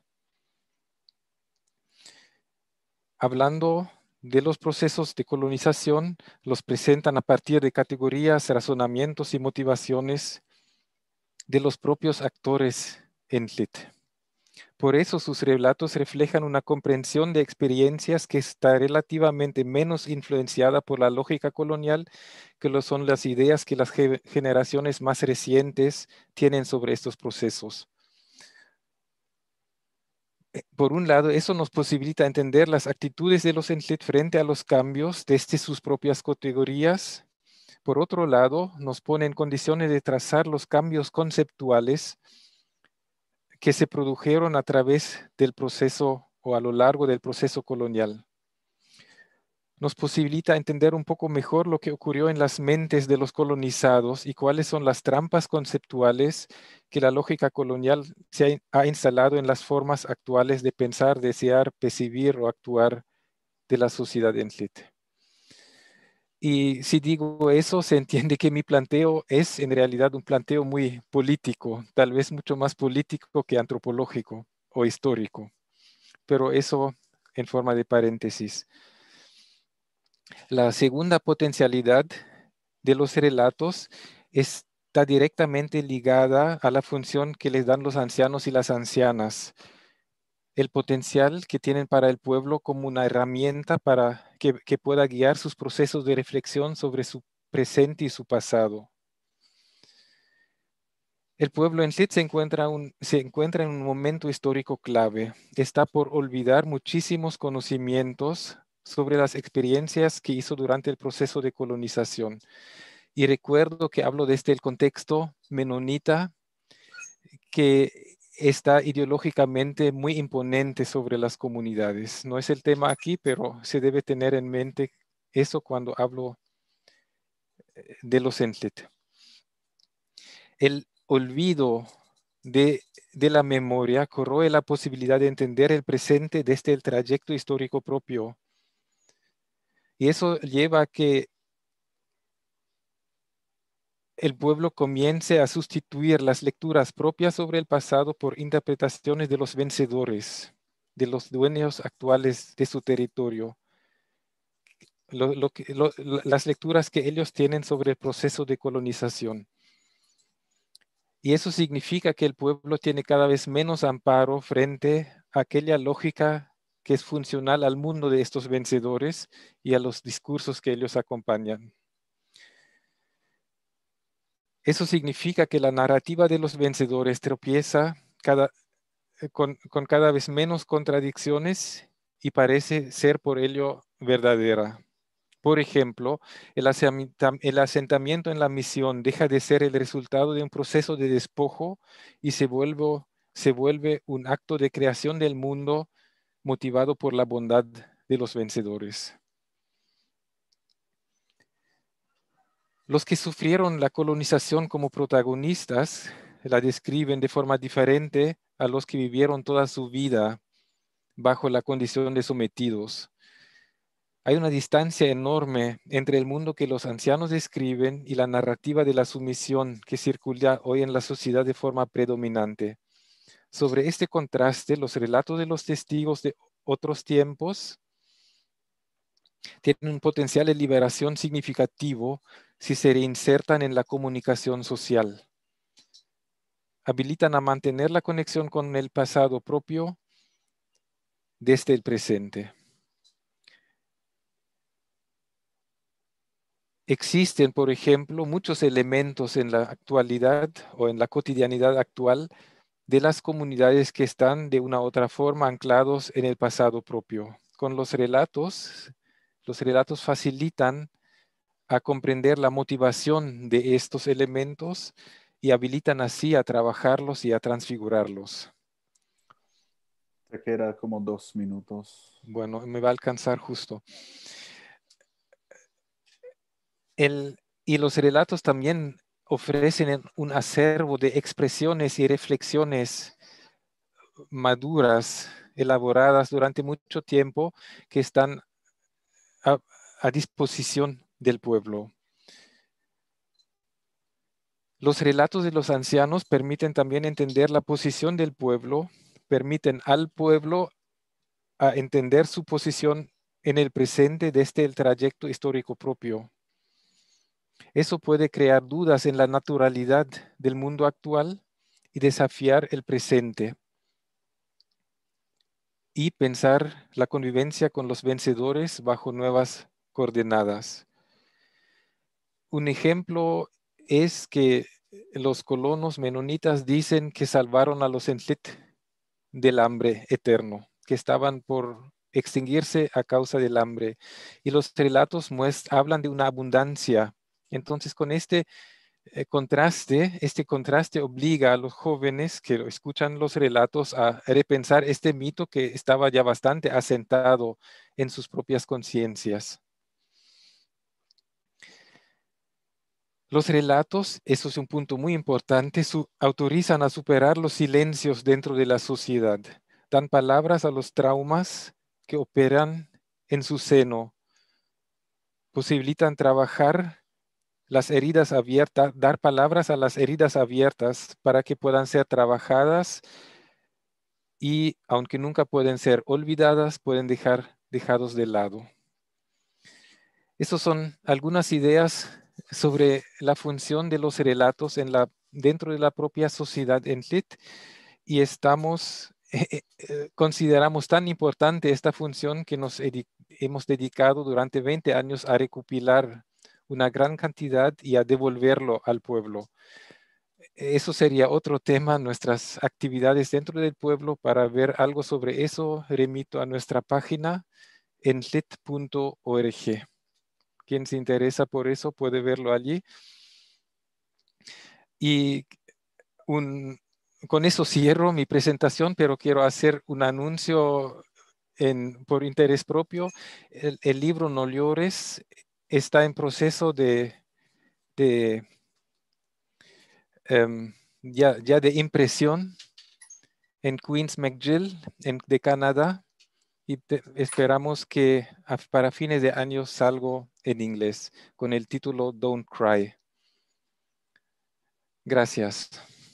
Hablando de los procesos de colonización, los presentan a partir de categorías, razonamientos y motivaciones de los propios actores en Schlitt. Por eso sus relatos reflejan una comprensión de experiencias que está relativamente menos influenciada por la lógica colonial que lo son las ideas que las ge- generaciones más recientes tienen sobre estos procesos. Eh, Por un lado, eso nos posibilita entender las actitudes de los en Schlitt frente a los cambios desde sus propias categorías. Por otro lado, nos pone en condiciones de trazar los cambios conceptuales que se produjeron a través del proceso o a lo largo del proceso colonial. Nos posibilita entender un poco mejor lo que ocurrió en las mentes de los colonizados y cuáles son las trampas conceptuales que la lógica colonial se ha, ha instalado en las formas actuales de pensar, desear, percibir o actuar de la sociedad en Schlitt. Y si digo eso, se entiende que mi planteo es en realidad un planteo muy político, tal vez mucho más político que antropológico o histórico, pero eso en forma de paréntesis. La segunda potencialidad de los relatos está directamente ligada a la función que les dan los ancianos y las ancianas, el potencial que tienen para el pueblo como una herramienta para que, que pueda guiar sus procesos de reflexión sobre su presente y su pasado. El pueblo en Schlitt se encuentra, un, se encuentra en un momento histórico clave. Está por olvidar muchísimos conocimientos sobre las experiencias que hizo durante el proceso de colonización. Y recuerdo que hablo desde el contexto menonita, que está ideológicamente muy imponente sobre las comunidades. No es el tema aquí, pero se debe tener en mente eso cuando hablo de los en Schlitt. El olvido de, de la memoria corroe la posibilidad de entender el presente desde el trayecto histórico propio. Y eso lleva a que el pueblo comience a sustituir las lecturas propias sobre el pasado por interpretaciones de los vencedores, de los dueños actuales de su territorio. Lo, lo que, lo, las lecturas que ellos tienen sobre el proceso de colonización. Y eso significa que el pueblo tiene cada vez menos amparo frente a aquella lógica que es funcional al mundo de estos vencedores y a los discursos que ellos acompañan. Eso significa que la narrativa de los vencedores tropieza cada, con, con cada vez menos contradicciones y parece ser por ello verdadera. Por ejemplo, el asentamiento en la misión deja de ser el resultado de un proceso de despojo y se vuelve, se vuelve un acto de creación del mundo motivado por la bondad de los vencedores. Los que sufrieron la colonización como protagonistas la describen de forma diferente a los que vivieron toda su vida bajo la condición de sometidos. Hay una distancia enorme entre el mundo que los ancianos describen y la narrativa de la sumisión que circula hoy en la sociedad de forma predominante. Sobre este contraste, los relatos de los testigos de otros tiempos tienen un potencial de liberación significativo si se reinsertan en la comunicación social. Habilitan a mantener la conexión con el pasado propio desde el presente. Existen, por ejemplo, muchos elementos en la actualidad o en la cotidianidad actual de las comunidades que están de una u otra forma anclados en el pasado propio. Con los relatos, los relatos facilitan a comprender la motivación de estos elementos y habilitan así a trabajarlos y a transfigurarlos. Te queda como dos minutos. Bueno, me va a alcanzar justo. El, y los relatos también ofrecen un acervo de expresiones y reflexiones maduras, elaboradas durante mucho tiempo, que están a, a disposición del pueblo. Los relatos de los ancianos permiten también entender la posición del pueblo, permiten al pueblo a entender su posición en el presente desde el trayecto histórico propio. Eso puede crear dudas en la naturalidad del mundo actual y desafiar el presente y pensar la convivencia con los vencedores bajo nuevas coordenadas. Un ejemplo es que los colonos menonitas dicen que salvaron a los Entlit del hambre eterno, que estaban por extinguirse a causa del hambre. Y los relatos muestran, hablan de una abundancia. Entonces, con este eh, contraste, este contraste obliga a los jóvenes que escuchan los relatos a repensar este mito que estaba ya bastante asentado en sus propias conciencias. Los relatos, eso es un punto muy importante, su, autorizan a superar los silencios dentro de la sociedad. Dan palabras a los traumas que operan en su seno. Posibilitan trabajar las heridas abiertas, dar palabras a las heridas abiertas para que puedan ser trabajadas y, aunque nunca pueden ser olvidadas, pueden dejar dejados de lado. Estas son algunas ideas sobre la función de los relatos en la, dentro de la propia sociedad Entlit, y estamos, eh, eh, consideramos tan importante esta función que nos hemos dedicado durante veinte años a recopilar una gran cantidad y a devolverlo al pueblo. Eso sería otro tema, nuestras actividades dentro del pueblo. Para ver algo sobre eso, remito a nuestra página entlit punto org. Quien se interesa por eso puede verlo allí. Y un, con eso cierro mi presentación, pero quiero hacer un anuncio en, por interés propio. El, el libro No Llores está en proceso de, de um, ya, ya de impresión en Queens McGill en, de Canadá, y te, esperamos que a, para fines de año salga en inglés con el título Don't Cry. Gracias.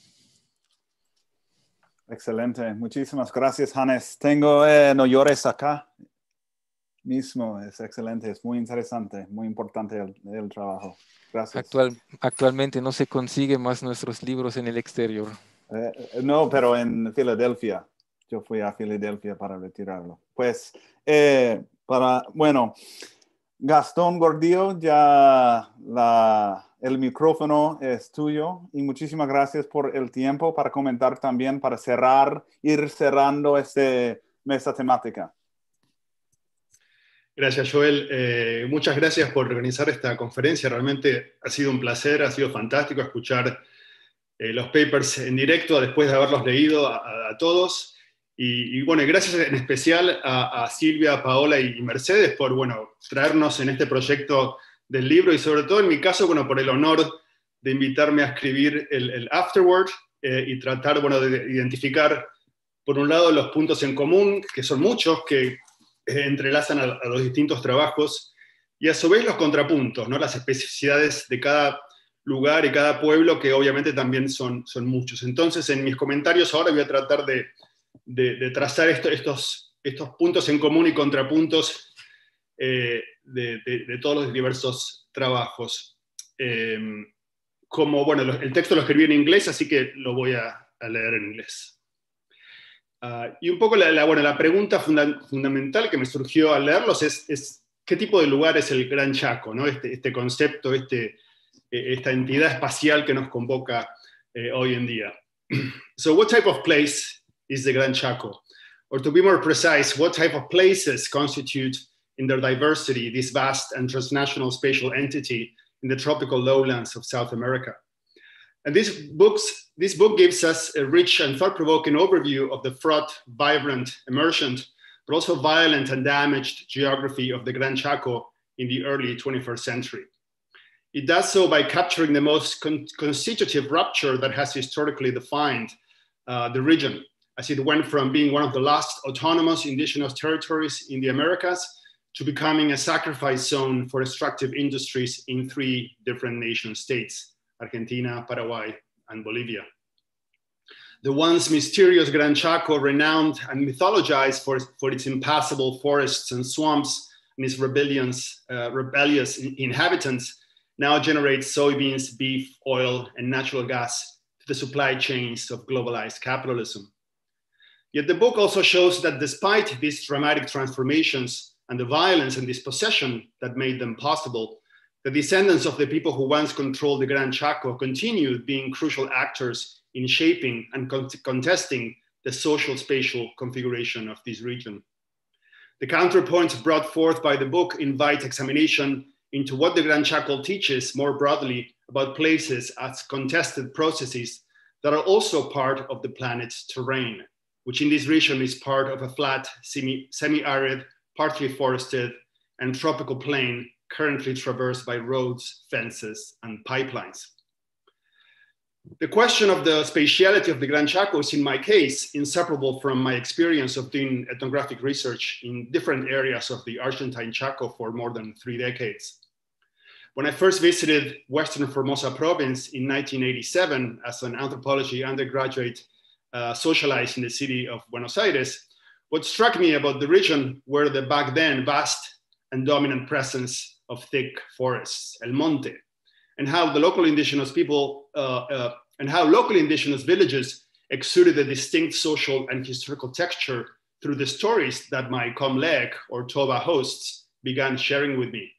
Excelente. Muchísimas gracias, Hannes. Tengo eh, No Llores acá mismo. Es excelente. Es muy interesante. Muy importante el, el trabajo. Gracias. Actual, actualmente no se consigue más nuestros libros en el exterior. Eh, no, pero en Filadelfia. Yo fui a Filadelfia para retirarlo. Pues, eh, para, bueno, Gastón Gordillo, ya la, el micrófono es tuyo y muchísimas gracias por el tiempo para comentar también, para cerrar, ir cerrando esta mesa temática. Gracias, Joel. Eh, muchas gracias por organizar esta conferencia. Realmente ha sido un placer, ha sido fantástico escuchar eh, los papers en directo después de haberlos leído a, a, a todos. Y, y bueno, gracias en especial a, a Silvia, Paola y Mercedes por, bueno, traernos en este proyecto del libro y sobre todo en mi caso, bueno, por el honor de invitarme a escribir el, el afterword eh, y tratar, bueno, de identificar, por un lado, los puntos en común, que son muchos, que eh, entrelazan a, a los distintos trabajos, y a su vez los contrapuntos, ¿no? Las especificidades de cada lugar y cada pueblo, que obviamente también son, son muchos. Entonces, en mis comentarios ahora voy a tratar de, de, de trazar esto, estos, estos puntos en común y contrapuntos eh, de, de, de todos los diversos trabajos. Eh, como, bueno, el texto lo escribí en inglés, así que lo voy a, a leer en inglés. Uh, y un poco la, la, bueno, la pregunta funda fundamental que me surgió al leerlos es, es ¿qué tipo de lugar es el Gran Chaco? ¿No? Este, este concepto, este, esta entidad espacial que nos convoca eh, hoy en día. So what type of place is the Gran Chaco? Or to be more precise, what type of places constitute in their diversity this vast and transnational spatial entity in the tropical lowlands of South America? And this, books, this book gives us a rich and thought-provoking overview of the fraught, vibrant, emergent, but also violent and damaged geography of the Gran Chaco in the early twenty-first century. It does so by capturing the most con constitutive rupture that has historically defined uh, the region, as it went from being one of the last autonomous indigenous territories in the Americas to becoming a sacrifice zone for extractive industries in three different nation states: Argentina, Paraguay, and Bolivia. The once mysterious Gran Chaco, renowned and mythologized for, for its impassable forests and swamps and its rebellions, uh, rebellious inhabitants, now generates soybeans, beef, oil, and natural gas to the supply chains of globalized capitalism. Yet the book also shows that despite these dramatic transformations and the violence and dispossession that made them possible, the descendants of the people who once controlled the Gran Chaco continued being crucial actors in shaping and con contesting the social spatial configuration of this region. The counterpoints brought forth by the book invite examination into what the Gran Chaco teaches more broadly about places as contested processes that are also part of the planet's terrain, which in this region is part of a flat, semi-arid, partly forested, and tropical plain currently traversed by roads, fences, and pipelines. The question of the spatiality of the Gran Chaco is, in my case, inseparable from my experience of doing ethnographic research in different areas of the Argentine Chaco for more than three decades. When I first visited Western Formosa province in nineteen eighty-seven as an anthropology undergraduate uh, socialized in the city of Buenos Aires, what struck me about the region were the back then vast and dominant presence of thick forests, El Monte, and how the local indigenous people uh, uh, and how local indigenous villages exuded a distinct social and historical texture through the stories that my Comleg or Toba hosts began sharing with me.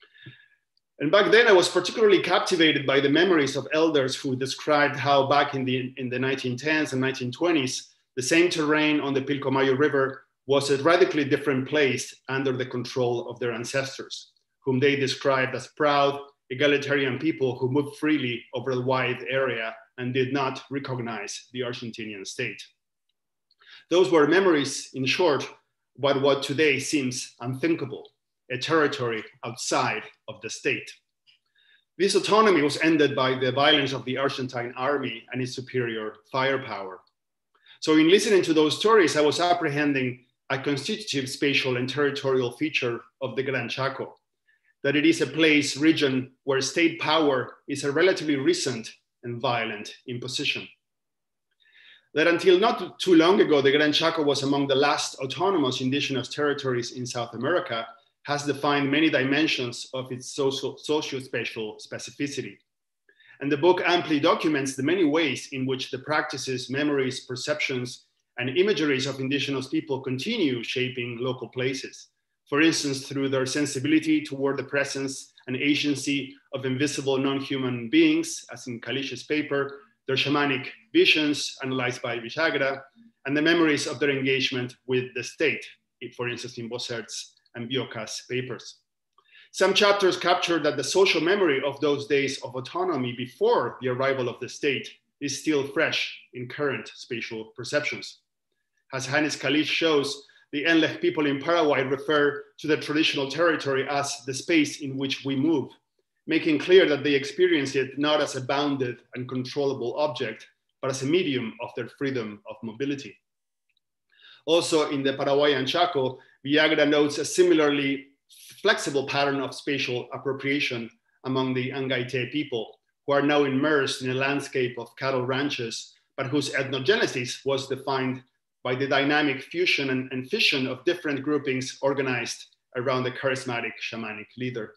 And back then I was particularly captivated by the memories of elders who described how back in the, in the nineteen tens and nineteen twenties, the same terrain on the Pilcomayo River was a radically different place under the control of their ancestors, whom they described as proud, egalitarian people who moved freely over a wide area and did not recognize the Argentinian state. Those were memories, in short, about what today seems unthinkable, a territory outside of the state. This autonomy was ended by the violence of the Argentine army and its superior firepower. So in listening to those stories, I was apprehending a constitutive spatial and territorial feature of the Gran Chaco, that it is a place, region, where state power is a relatively recent and violent imposition. That until not too long ago, the Gran Chaco was among the last autonomous indigenous territories in South America, has defined many dimensions of its social, socio-spatial specificity. And the book amply documents the many ways in which the practices, memories, perceptions, and imageries of indigenous people continue shaping local places. For instance, through their sensibility toward the presence and agency of invisible non-human beings, as in Calix's paper, their shamanic visions analyzed by Villagra, and the memories of their engagement with the state, for instance, in Bossert's and Bioca's papers. Some chapters capture that the social memory of those days of autonomy before the arrival of the state is still fresh in current spatial perceptions. As Hannes Kalisz shows, the Enlech people in Paraguay refer to the traditional territory as the space in which we move, making clear that they experience it not as a bounded and controllable object, but as a medium of their freedom of mobility. Also in the Paraguayan Chaco, Villagra notes a similarly flexible pattern of spatial appropriation among the Angaité people, who are now immersed in a landscape of cattle ranches, but whose ethnogenesis was defined by the dynamic fusion and, and fission of different groupings organized around a charismatic shamanic leader.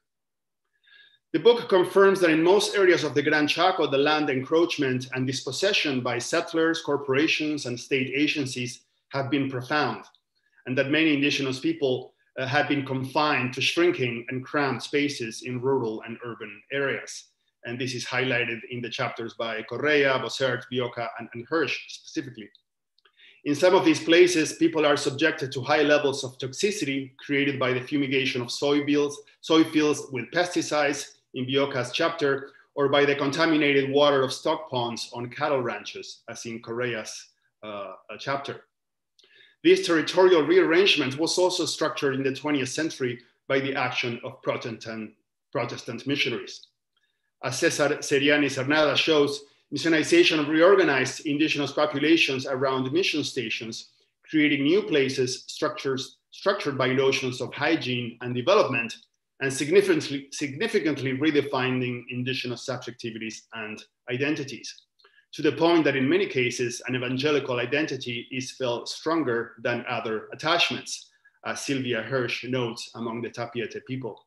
The book confirms that in most areas of the Gran Chaco, the land encroachment and dispossession by settlers, corporations, and state agencies have been profound, and that many indigenous people uh, have been confined to shrinking and cramped spaces in rural and urban areas. And this is highlighted in the chapters by Correa, Bossert, Bioca, and, and Hirsch specifically. In some of these places, people are subjected to high levels of toxicity created by the fumigation of soy fields, soy fields with pesticides in Bioca's chapter, or by the contaminated water of stock ponds on cattle ranches, as in Correa's uh, chapter. This territorial rearrangement was also structured in the twentieth century by the action of Protestant, Protestant missionaries. As Cesar Seriani Cernada shows, missionization reorganized indigenous populations around mission stations, creating new places structures, structured by notions of hygiene and development, and significantly, significantly redefining indigenous subjectivities and identities, to the point that in many cases, an evangelical identity is felt stronger than other attachments, as Sylvia Hirsch notes among the Tapiete people.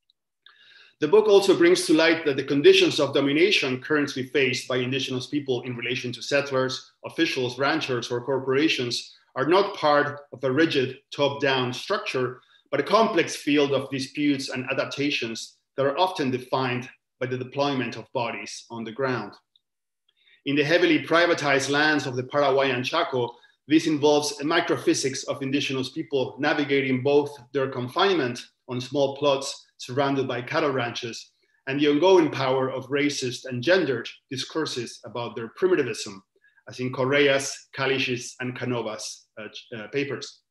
The book also brings to light that the conditions of domination currently faced by indigenous people in relation to settlers, officials, ranchers, or corporations are not part of a rigid top-down structure, but a complex field of disputes and adaptations that are often defined by the deployment of bodies on the ground. In the heavily privatized lands of the Paraguayan Chaco, this involves a microphysics of indigenous people navigating both their confinement on small plots surrounded by cattle ranches, and the ongoing power of racist and gendered discourses about their primitivism, as in Correa's, Kalisz's, and Canova's uh, uh, papers.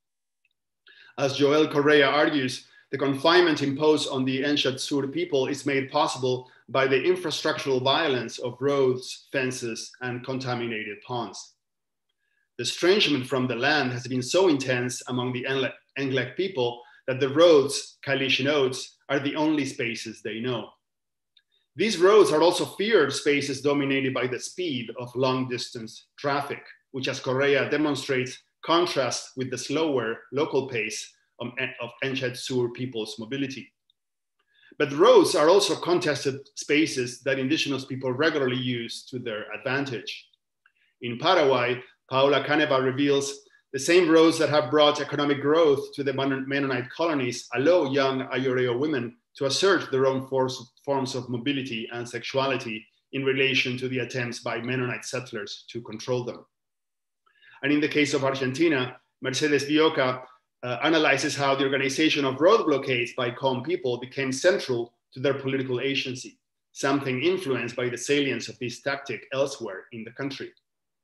As Joel Correa argues, the confinement imposed on the Enchet Sur people is made possible by the infrastructural violence of roads, fences, and contaminated ponds. The estrangement from the land has been so intense among the Englec people that the roads, Kalisz notes, are the only spaces they know. These roads are also feared spaces dominated by the speed of long distance traffic, which, as Correa demonstrates, contrasts with the slower local pace of, of Enchet Sur people's mobility. But roads are also contested spaces that indigenous people regularly use to their advantage. In Paraguay, Paula Caneva reveals the same roads that have brought economic growth to the Mennonite colonies allow young Ayoreo women to assert their own force, forms of mobility and sexuality in relation to the attempts by Mennonite settlers to control them. And in the case of Argentina, Mercedes Bioca uh, analyzes how the organization of road blockades by Kom people became central to their political agency, something influenced by the salience of this tactic elsewhere in the country.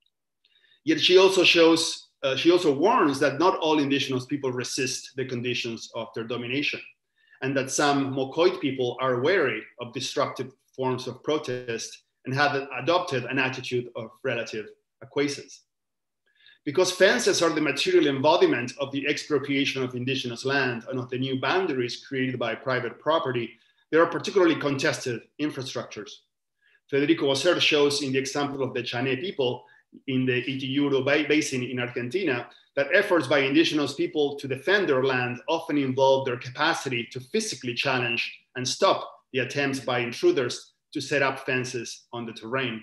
Yet she also shows Uh, she also warns that not all indigenous people resist the conditions of their domination, and that some Mocoit people are wary of disruptive forms of protest and have adopted an attitude of relative acquiescence. Because fences are the material embodiment of the expropriation of indigenous land and of the new boundaries created by private property, they are particularly contested infrastructures. Federico Bossert shows in the example of the Chané people in the Itiyuro Basin in Argentina, that efforts by indigenous people to defend their land often involve their capacity to physically challenge and stop the attempts by intruders to set up fences on the terrain.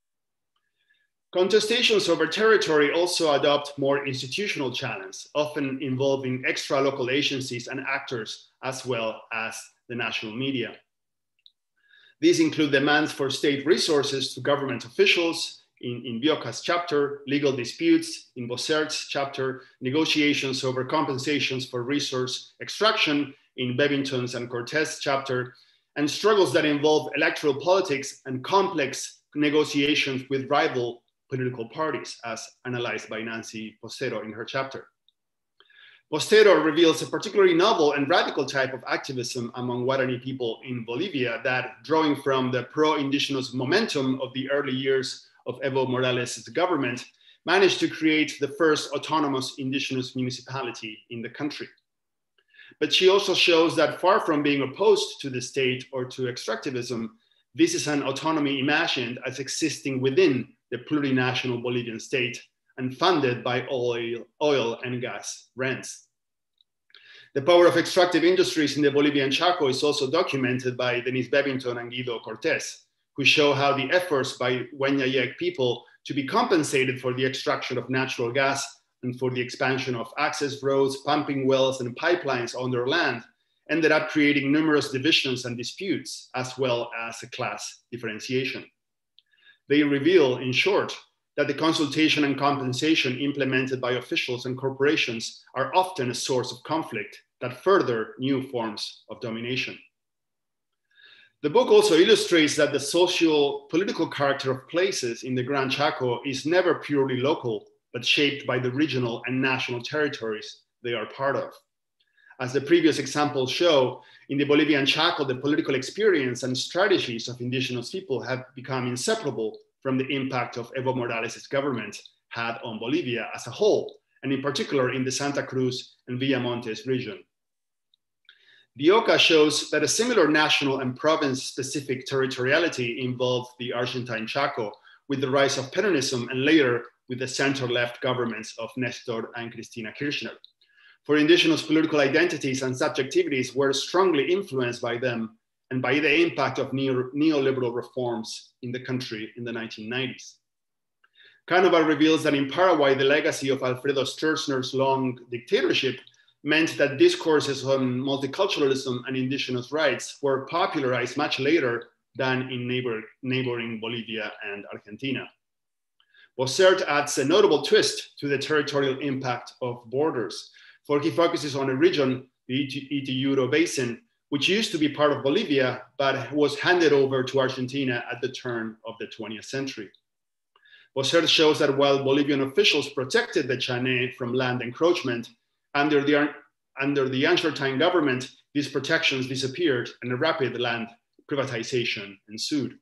Contestations over territory also adopt more institutional challenge, often involving extra local agencies and actors, as well as the national media. These include demands for state resources to government officials, in, in Bioca's chapter, legal disputes, in Bossert's chapter, negotiations over compensations for resource extraction, in Bevington's and Cortez chapter, and struggles that involve electoral politics and complex negotiations with rival political parties, as analyzed by Nancy Postero in her chapter. Postero reveals a particularly novel and radical type of activism among Guarani people in Bolivia that, drawing from the pro-indigenous momentum of the early years of Evo Morales' government, managed to create the first autonomous indigenous municipality in the country. But she also shows that far from being opposed to the state or to extractivism, this is an autonomy imagined as existing within the plurinational Bolivian state and funded by oil, oil and gas rents. The power of extractive industries in the Bolivian Chaco is also documented by Denise Bevington and Guido Cortez, who show how the efforts by Hueñahuac people to be compensated for the extraction of natural gas and for the expansion of access roads, pumping wells, and pipelines on their land ended up creating numerous divisions and disputes, as well as a class differentiation. They reveal, in short, that the consultation and compensation implemented by officials and corporations are often a source of conflict that further new forms of domination. The book also illustrates that the socio-political character of places in the Gran Chaco is never purely local, but shaped by the regional and national territories they are part of. As the previous examples show, in the Bolivian Chaco, the political experience and strategies of indigenous people have become inseparable from the impact of Evo Morales' government had on Bolivia as a whole, and in particular in the Santa Cruz and Villamontes region. Bioca shows that a similar national and province-specific territoriality involved the Argentine Chaco with the rise of Peronism and later with the center-left governments of Nestor and Cristina Kirchner. For indigenous political identities and subjectivities were strongly influenced by them and by the impact of neo neoliberal reforms in the country in the nineteen nineties. Canova reveals that in Paraguay, the legacy of Alfredo Sturzenegger's long dictatorship meant that discourses on multiculturalism and indigenous rights were popularized much later than in neighbor, neighboring Bolivia and Argentina. Bossert adds a notable twist to the territorial impact of borders, for he focuses on a region, the Itiyuro Basin, which used to be part of Bolivia, but was handed over to Argentina at the turn of the twentieth century. Bossert shows that while Bolivian officials protected the Chané from land encroachment, under the, under the Argentine government, these protections disappeared and a rapid land privatization ensued.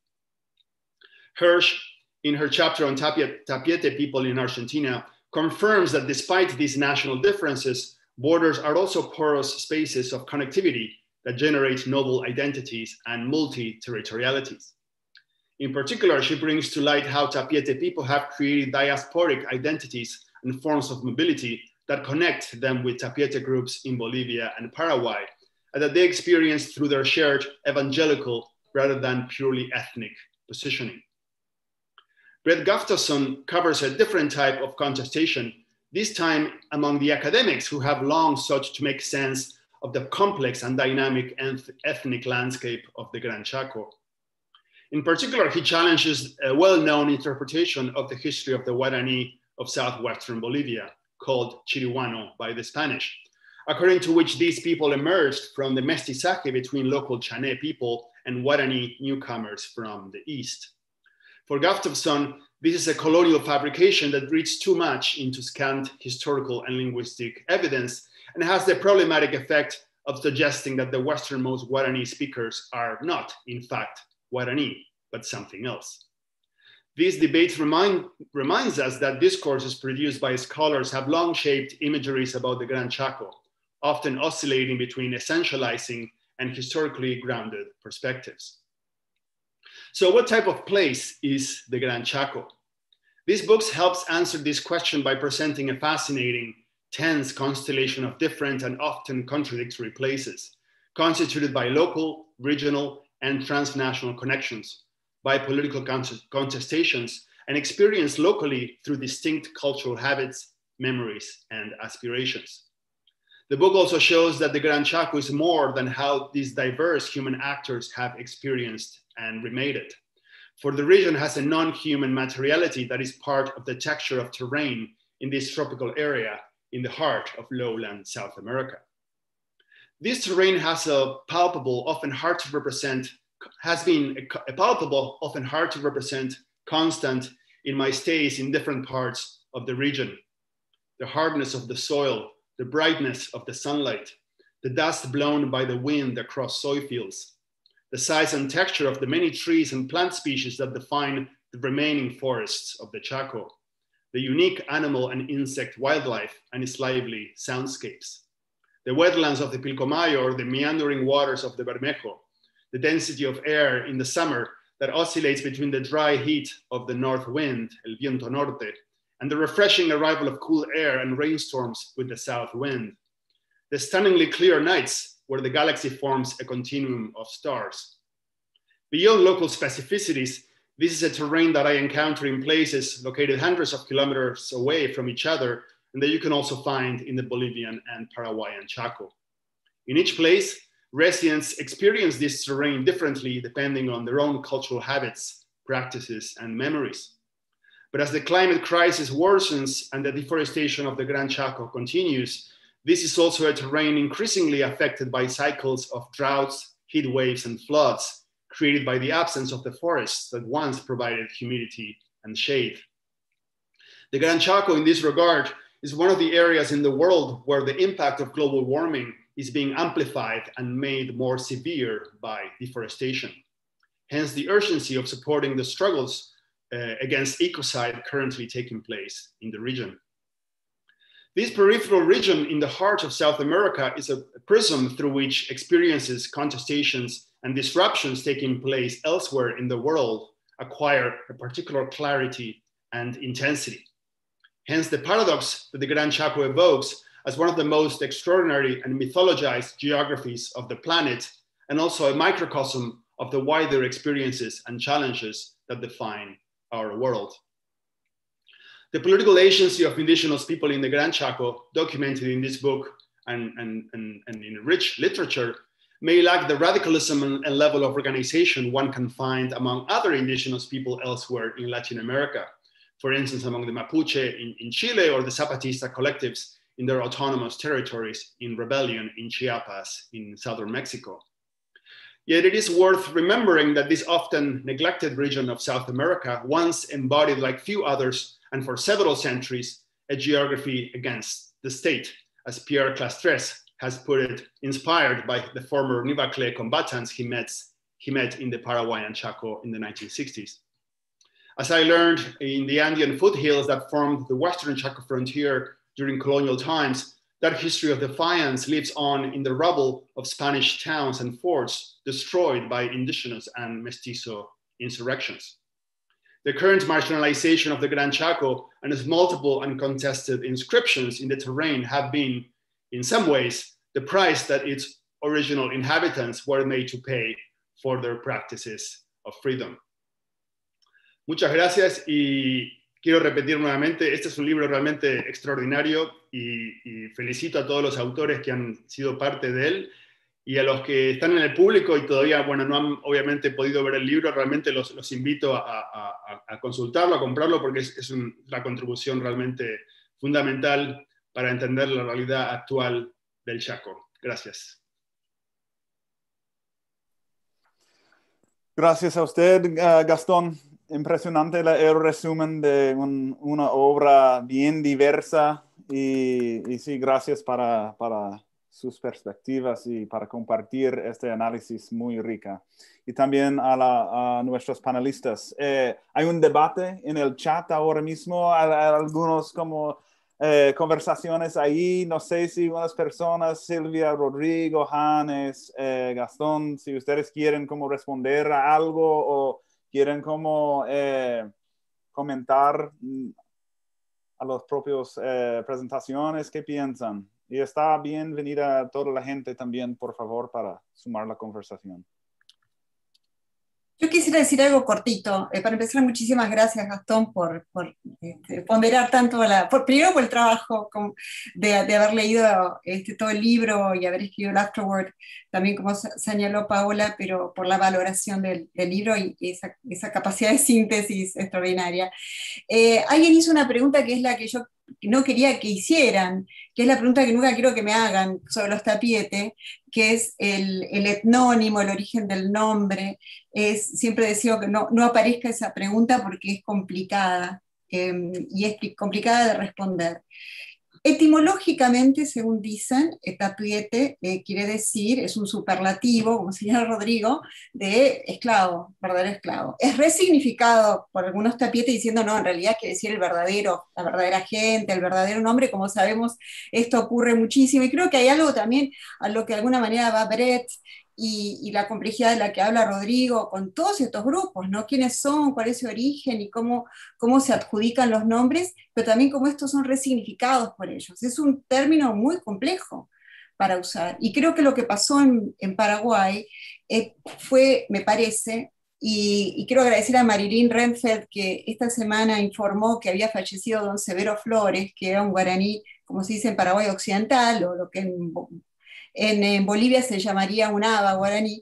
Hirsch, in her chapter on Tapiete people in Argentina, confirms that despite these national differences, borders are also porous spaces of connectivity that generate novel identities and multi-territorialities. In particular, she brings to light how Tapiete people have created diasporic identities and forms of mobility that connect them with Tapiete groups in Bolivia and Paraguay, and that they experience through their shared evangelical rather than purely ethnic positioning. Brett Gustafson covers a different type of contestation, this time among the academics who have long sought to make sense of the complex and dynamic ethnic landscape of the Gran Chaco. In particular, he challenges a well-known interpretation of the history of the Guarani of southwestern Bolivia, called Chirihuano by the Spanish, according to which these people emerged from the mestizaje between local Chané people and Guarani newcomers from the east. For Gustafson, this is a colonial fabrication that reads too much into scant historical and linguistic evidence and has the problematic effect of suggesting that the westernmost Guarani speakers are not, in fact, Guarani, but something else. These debates remind, reminds us that discourses produced by scholars have long shaped imageries about the Gran Chaco, often oscillating between essentializing and historically grounded perspectives. So what type of place is the Gran Chaco? This book helps answer this question by presenting a fascinating, tense constellation of different and often contradictory places, constituted by local, regional, and transnational connections, by political contestations, and experienced locally through distinct cultural habits, memories, and aspirations. The book also shows that the Gran Chaco is more than how these diverse human actors have experienced and remade it. for the region has a non-human materiality that is part of the texture of terrain in this tropical area in the heart of lowland South America. This terrain has a palpable, often hard to represent, has been a, a palpable, often hard to represent constant in my stays in different parts of the region. The hardness of the soil, the brightness of the sunlight, the dust blown by the wind across soy fields, the size and texture of the many trees and plant species that define the remaining forests of the Chaco, the unique animal and insect wildlife and its lively soundscapes, the wetlands of the Pilcomayo or the meandering waters of the Bermejo, the density of air in the summer that oscillates between the dry heat of the north wind, el viento norte, and the refreshing arrival of cool air and rainstorms with the south wind, the stunningly clear nights where the galaxy forms a continuum of stars. Beyond local specificities, this is a terrain that I encounter in places located hundreds of kilometers away from each other, and that you can also find in the Bolivian and Paraguayan Chaco. In each place, residents experience this terrain differently depending on their own cultural habits, practices, and memories. But as the climate crisis worsens and the deforestation of the Gran Chaco continues, this is also a terrain increasingly affected by cycles of droughts, heat waves, and floods created by the absence of the forests that once provided humidity and shade. The Gran Chaco in this regard is one of the areas in the world where the impact of global warming is being amplified and made more severe by deforestation. Hence the urgency of supporting the struggles uh, against ecocide currently taking place in the region. This peripheral region in the heart of South America is a prism through which experiences, contestations, and disruptions taking place elsewhere in the world acquire a particular clarity and intensity. Hence the paradox that the Gran Chaco evokes as one of the most extraordinary and mythologized geographies of the planet, and also a microcosm of the wider experiences and challenges that define our world. The political agency of indigenous people in the Gran Chaco, documented in this book and, and, and, and in rich literature, may lack the radicalism and, and level of organization one can find among other indigenous people elsewhere in Latin America. For instance, among the Mapuche in, in Chile, or the Zapatista collectives in their autonomous territories in rebellion in Chiapas in southern Mexico. Yet it is worth remembering that this often neglected region of South America once embodied, like few others, and for several centuries, a geography against the state, as Pierre Clastres has put it, inspired by the former Nivacle combatants he met, he met in the Paraguayan Chaco in the nineteen sixties. As I learned in the Andean foothills that formed the Western Chaco frontier during colonial times, that history of defiance lives on in the rubble of Spanish towns and forts destroyed by indigenous and mestizo insurrections. The current marginalization of the Gran Chaco and its multiple uncontested inscriptions in the terrain have been, in some ways, the price that its original inhabitants were made to pay for their practices of freedom. Muchas gracias, y quiero repetir nuevamente, este es un libro realmente extraordinario y, y felicito a todos los autores que han sido parte de él, y a los que están en el público y todavía, bueno, no han obviamente podido ver el libro, realmente los, los invito a, a, a consultarlo, a comprarlo, porque es, es un, la contribución realmente fundamental para entender la realidad actual del Chaco. Gracias. Gracias a usted, uh, Gastón. Impresionante el resumen de un, una obra bien diversa, y, y sí, gracias para, para sus perspectivas y para compartir este análisis muy rica. Y también a, la, a nuestros panelistas. Eh, hay un debate en el chat ahora mismo, hay, hay algunos como eh, conversaciones ahí, no sé si unas personas, Silvia, Rodrigo, Hannes, eh, Gastón, si ustedes quieren como responder a algo o quieren como eh, comentar a los propios eh, presentaciones, ¿qué piensan? Y está bienvenida a toda la gente también, por favor, para sumar la conversación. Yo quisiera decir algo cortito. Eh, para empezar, muchísimas gracias, Gastón, por, por este, ponderar tanto, la, por, primero por el trabajo con, de, de, haber leído este, todo el libro y haber escrito el afterword, también como señaló Paola, pero por la valoración del, del libro y esa, esa capacidad de síntesis extraordinaria. Eh, alguien hizo una pregunta que es la que yo no quería que hicieran, que es la pregunta que nunca quiero que me hagan sobre los Tapiete, que es el, el etnónimo, el origen del nombre. Es, siempre deseo que no, no aparezca esa pregunta porque es complicada, eh, y es complicada de responder. Etimológicamente, según dicen, tapiete eh, quiere decir, es un superlativo, como señala Rodrigo, de esclavo, verdadero esclavo. Es resignificado por algunos tapietes diciendo, no, en realidad quiere decir el verdadero, la verdadera gente, el verdadero nombre. Como sabemos, esto ocurre muchísimo, y creo que hay algo también a lo que de alguna manera va Brett, Y, y la complejidad de la que habla Rodrigo con todos estos grupos, ¿no? ¿Quiénes son? ¿Cuál es su origen? Y cómo, cómo se adjudican los nombres, pero también cómo estos son resignificados por ellos. Es un término muy complejo para usar. Y creo que lo que pasó en, en Paraguay eh, fue, me parece, y, y quiero agradecer a Marilyn Renfeld, que esta semana informó que había fallecido don Severo Flores, que era un guaraní, como se dice en Paraguay occidental, o lo que en En, en Bolivia se llamaría un aba guaraní,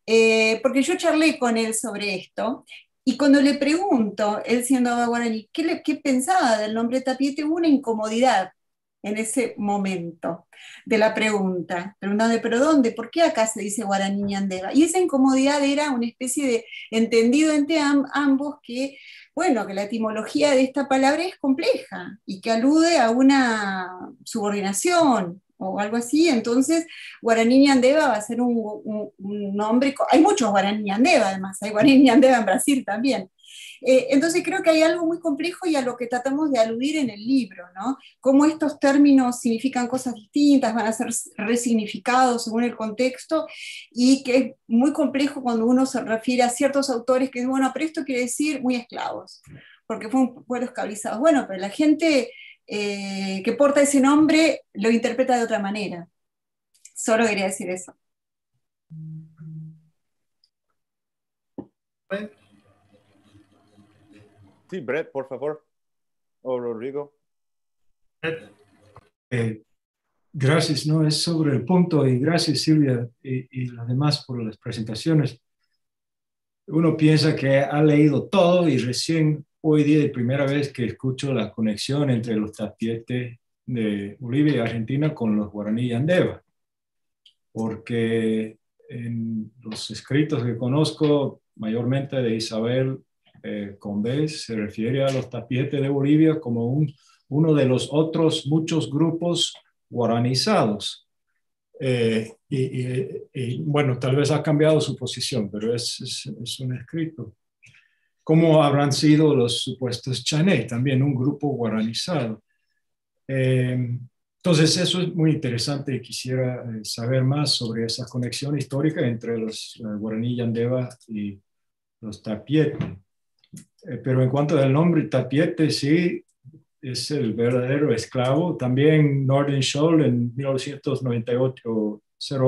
eh, porque yo charlé con él sobre esto, y cuando le pregunto, él siendo aba guaraní, ¿qué, le, qué pensaba del nombre Tapiete? Hubo una incomodidad en ese momento de la pregunta, preguntando, ¿pero dónde? ¿Por qué acá se dice guaraní ñandeva? Y esa incomodidad era una especie de entendido entre am, ambos que, bueno, que la etimología de esta palabra es compleja y que alude a una subordinación o algo así. Entonces guaraní ñandeva va a ser un, un, un nombre, hay muchos guaraní ñandeva además, hay guaraní ñandeva en Brasil también. Eh, entonces creo que hay algo muy complejo y a lo que tratamos de aludir en el libro, ¿no? Cómo estos términos significan cosas distintas, van a ser resignificados según el contexto, y que es muy complejo cuando uno se refiere a ciertos autores que dicen, bueno, pero esto quiere decir muy esclavos, porque fueron pueblos esclavizados. Bueno, pero la gente eh, que porta ese nombre lo interpreta de otra manera. Solo quería decir eso. Sí, Brett, por favor. O Rodrigo. Eh, gracias, no, es sobre el punto, y gracias Silvia y, y las demás por las presentaciones. Uno piensa que ha leído todo y recién hoy día es primera vez que escucho la conexión entre los Tapiete de Bolivia y Argentina con los guaraní ñandeva, porque en los escritos que conozco, mayormente de Isabel eh, Combes, se refiere a los Tapiete de Bolivia como un, uno de los otros muchos grupos guaranizados. Eh, y, y, y bueno, tal vez ha cambiado su posición, pero es, es, es un escrito. ¿Cómo habrán sido los supuestos Chané? También un grupo guaranizado. Eh, entonces eso es muy interesante y quisiera eh, saber más sobre esa conexión histórica entre los uh, guaraní ñandeva y los Tapiete. Eh, pero en cuanto al nombre Tapiete, sí, es el verdadero esclavo. También Northern Shoal en mil novecientos noventa y ocho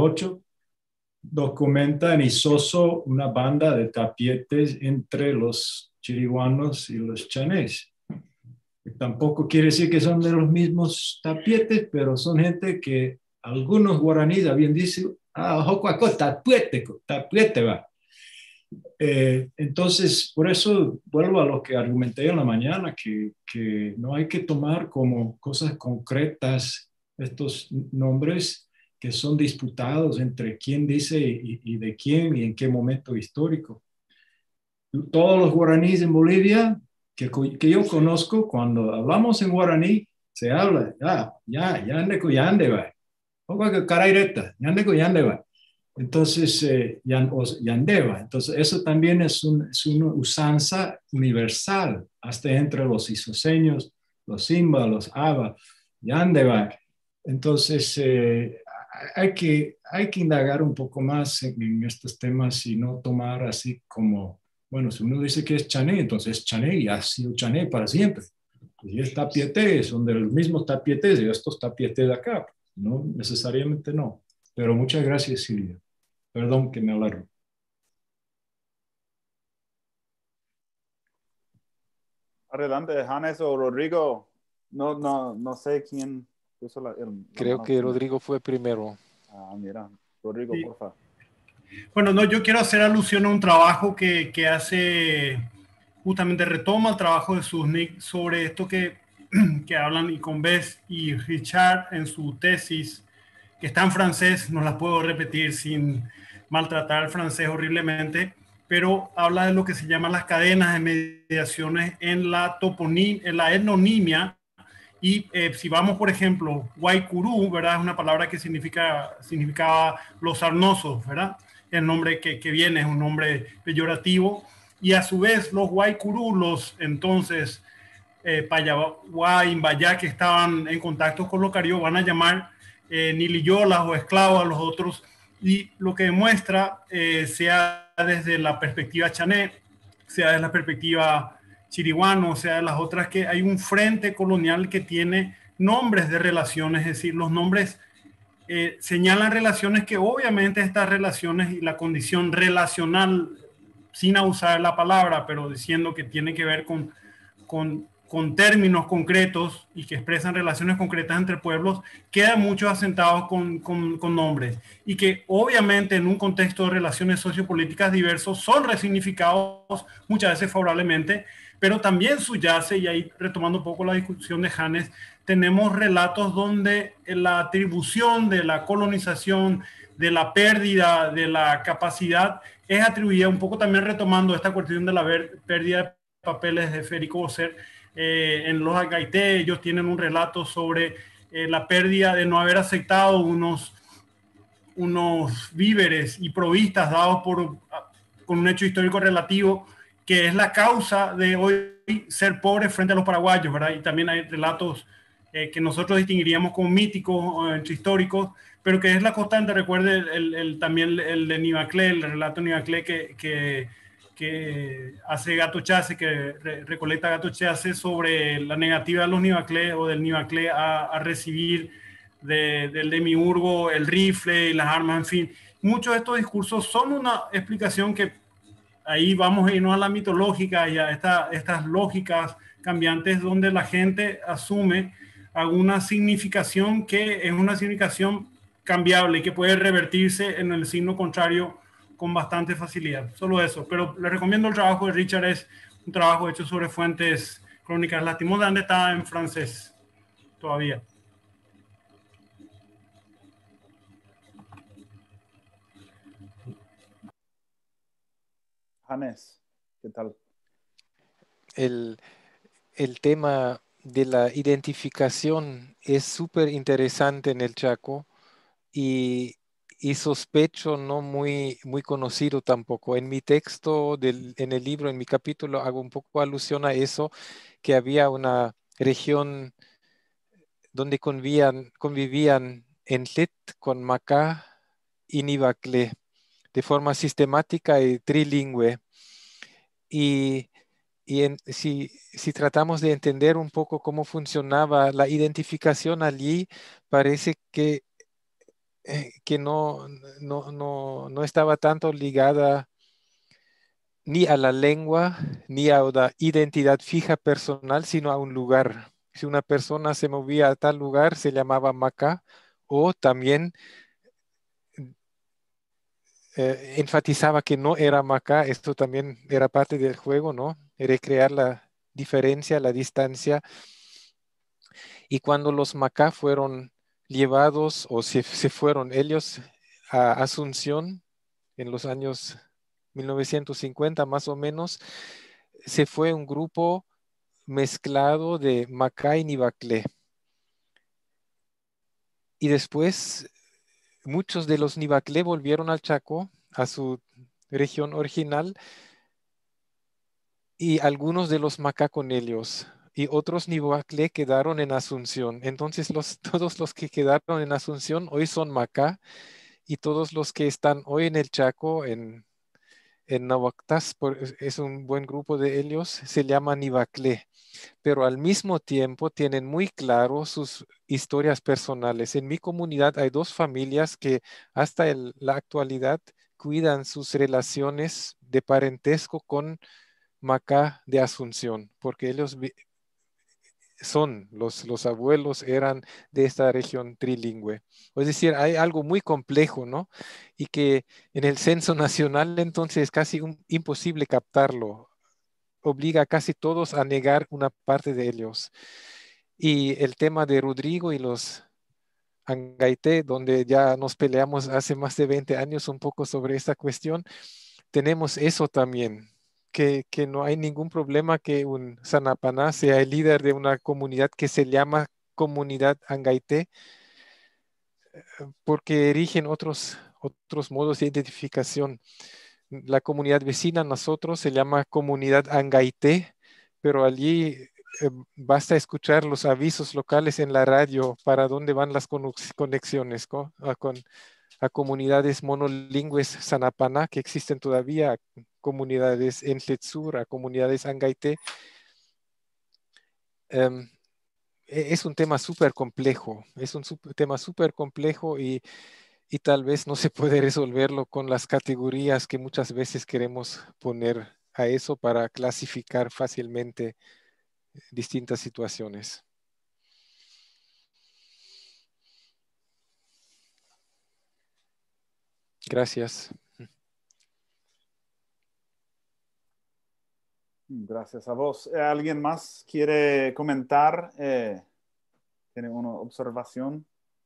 documenta en Isoso una banda de tapietes entre los chiriguanos y los chanés. Tampoco quiere decir que son de los mismos tapietes, pero son gente que algunos guaraníes habían dicho, ah, ojo, tapiete, tapiete va. Eh, entonces, por eso vuelvo a lo que argumenté en la mañana, que, que no hay que tomar como cosas concretas estos nombres que son disputados entre quién dice y, y de quién y en qué momento histórico. Todos los guaraníes en Bolivia que, que yo conozco, cuando hablamos en guaraní, se habla, ah, ya, ya ande con yande va, o que caraireta, yande con yande va. Entonces, eh, Yandeva. Entonces, eso también es, un, es una usanza universal, hasta entre los isoseños, los Simba, los Aba, Yandeva. Entonces, eh, hay, que, hay que indagar un poco más en, en estos temas y no tomar así como, bueno, si uno dice que es Chané, entonces es Chané y ha sido Chané para siempre. Y es Tapiete, son de los mismos Tapietes y estos Tapietes de acá. No, necesariamente no. Pero muchas gracias, Silvia. Perdón que me alargo. Adelante, Hannes o Rodrigo. No, no, no sé quién puso la, el, la Creo mano que primero. Rodrigo fue primero. Ah, mira, Rodrigo, Sí. porfa. Bueno, no, yo quiero hacer alusión a un trabajo que, que hace, justamente retoma el trabajo de Susnik sobre esto que, que hablan y con Bess y Richard en su tesis, que está en francés, no la puedo repetir sin maltratar el francés horriblemente, pero habla de lo que se llaman las cadenas de mediaciones en la toponimia, en la etnonimia. Y eh, si vamos, por ejemplo, Guaycurú, ¿verdad? Es una palabra que significa, significaba los sarnosos, ¿verdad? El nombre que, que viene es un nombre peyorativo. Y a su vez, los Guaycurú, los entonces eh, Payaguá, Imbayá, que estaban en contacto con los carios, van a llamar eh, niliyolas o esclavos a los otros. Y lo que demuestra, eh, sea desde la perspectiva chané, sea desde la perspectiva chiriguano, o sea, de las otras, que hay un frente colonial que tiene nombres de relaciones, es decir, los nombres eh, señalan relaciones que obviamente estas relaciones y la condición relacional, sin usar la palabra, pero diciendo que tiene que ver con, con, con términos concretos y que expresan relaciones concretas entre pueblos, quedan muchos asentados con, con, con nombres y que obviamente en un contexto de relaciones sociopolíticas diversos son resignificados muchas veces favorablemente, pero también subyace, y ahí retomando un poco la discusión de Hannes, tenemos relatos donde la atribución de la colonización, de la pérdida de la capacidad, es atribuida un poco también retomando esta cuestión de la pérdida de papeles de Federico Bosser. Eh, en Los Agaité ellos tienen un relato sobre eh, la pérdida de no haber aceptado unos, unos víveres y provistas dados por, con un hecho histórico relativo, que es la causa de hoy ser pobres frente a los paraguayos, ¿verdad? Y también hay relatos eh, que nosotros distinguiríamos como míticos, eh, históricos, pero que es la constante. Recuerde el, el, el, también el de Nivaclé, el relato de Nivaclé que, que, que hace Gato Chase, que re, recolecta Gato Chase sobre la negativa de los Nivaclé o del Nivaclé a, a recibir de, del demiurgo el rifle y las armas, en fin. Muchos de estos discursos son una explicación que ahí vamos a irnos a la mitológica y a esta, estas lógicas cambiantes donde la gente asume alguna significación que es una significación cambiable y que puede revertirse en el signo contrario con bastante facilidad. Solo eso, pero les recomiendo el trabajo de Richard, es un trabajo hecho sobre fuentes crónicas. Lastimosamente está en francés todavía. Hannes, ¿qué tal? El, el tema de la identificación es súper interesante en el Chaco y, y sospecho no muy, muy conocido tampoco. En mi texto, del, en el libro, en mi capítulo, hago un poco alusión a eso, que había una región donde convivían, convivían Entlet con Macá y Nivaclé de forma sistemática y trilingüe. Y, y en, si, si tratamos de entender un poco cómo funcionaba la identificación allí, parece que, eh, que no, no, no, no estaba tanto ligada ni a la lengua, ni a una identidad fija personal, sino a un lugar. Si una persona se movía a tal lugar, se llamaba Macá, o también eh, enfatizaba que no era Macá. Esto también era parte del juego, ¿no? Recrear la diferencia, la distancia. Y cuando los Macá fueron llevados o se, se fueron ellos a Asunción en los años mil novecientos cincuenta más o menos, se fue un grupo mezclado de Macá y Nivaclé. Y después muchos de los Nivaclé volvieron al Chaco, a su región original, y algunos de los Macá con ellos. Y otros Nivaclé quedaron en Asunción. Entonces los, todos los que quedaron en Asunción hoy son Macá, y todos los que están hoy en el Chaco, en, en Nahuactás, por, es un buen grupo de ellos, se llama Nivaclé. Pero al mismo tiempo tienen muy claro sus historias personales. En mi comunidad hay dos familias que hasta el, la actualidad cuidan sus relaciones de parentesco con Macá de Asunción, porque ellos son, los, los abuelos eran de esta región trilingüe. Es decir, hay algo muy complejo, ¿no? Y que en el censo nacional entonces es casi un, imposible captarlo. Obliga a casi todos a negar una parte de ellos. Y el tema de Rodrigo y los Angaité, donde ya nos peleamos hace más de veinte años un poco sobre esta cuestión, tenemos eso también, que, que no hay ningún problema que un Sanapaná sea el líder de una comunidad que se llama comunidad Angaité, porque erigen otros, otros modos de identificación. La comunidad vecina, nosotros, se llama comunidad Angaité, pero allí eh, basta escuchar los avisos locales en la radio para dónde van las conexiones ¿no? a, con, a comunidades monolingües Sanapaná que existen todavía, a comunidades en Tletsur, a comunidades Angaité. Um, es un tema súper complejo, es un super, tema súper complejo y, y tal vez no se puede resolverlo con las categorías que muchas veces queremos poner a eso para clasificar fácilmente distintas situaciones. Gracias. Gracias a vos. ¿Alguien más quiere comentar? Eh, ¿Tiene una observación?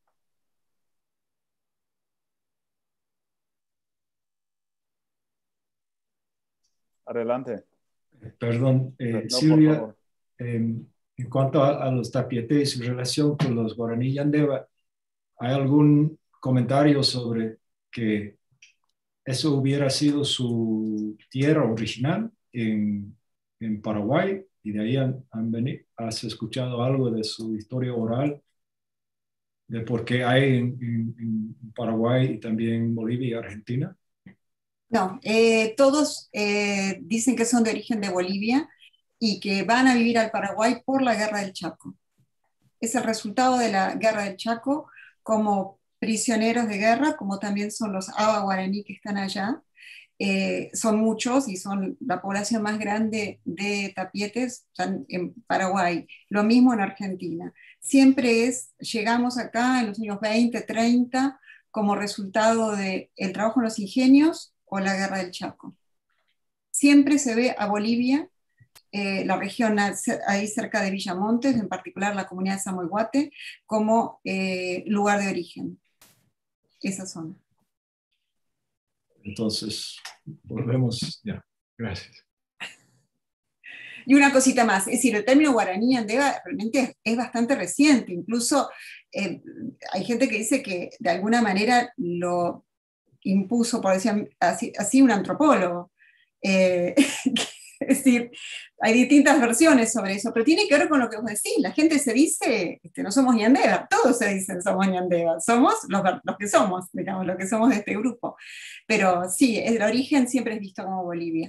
Adelante. Perdón, eh, No, Silvia, eh, en cuanto a, a los Tapiete y su relación con los Guaraní Yandeva, ¿hay algún comentario sobre que eso hubiera sido su tierra original en, en Paraguay y de ahí han, han venido? ¿Has escuchado algo de su historia oral, de por qué hay en, en, en Paraguay y también en Bolivia y Argentina? No, eh, todos eh, dicen que son de origen de Bolivia y que van a vivir al Paraguay por la Guerra del Chaco. Es el resultado de la Guerra del Chaco, como prisioneros de guerra, como también son los Aba guaraní que están allá. Eh, son muchos y son la población más grande de tapietes están en Paraguay. Lo mismo en Argentina. Siempre es, llegamos acá en los años veinte, treinta, como resultado del trabajo en los ingenios o la Guerra del Chaco. Siempre se ve a Bolivia, eh, la región ahí cerca de Villamontes, en particular la comunidad de Samoyhuate, como eh, lugar de origen, esa zona. Entonces, volvemos, ya, gracias. Y una cosita más, es decir, el término guaraní andeva realmente es, es bastante reciente, incluso eh, hay gente que dice que de alguna manera lo impuso, por decir así, así un antropólogo. Eh, es decir, hay distintas versiones sobre eso, pero tiene que ver con lo que vos decís, la gente se dice, este, no somos ñandeva, todos se dicen somos ñandeva, somos los, los que somos, digamos, los que somos de este grupo. Pero sí, el origen siempre es visto como Bolivia.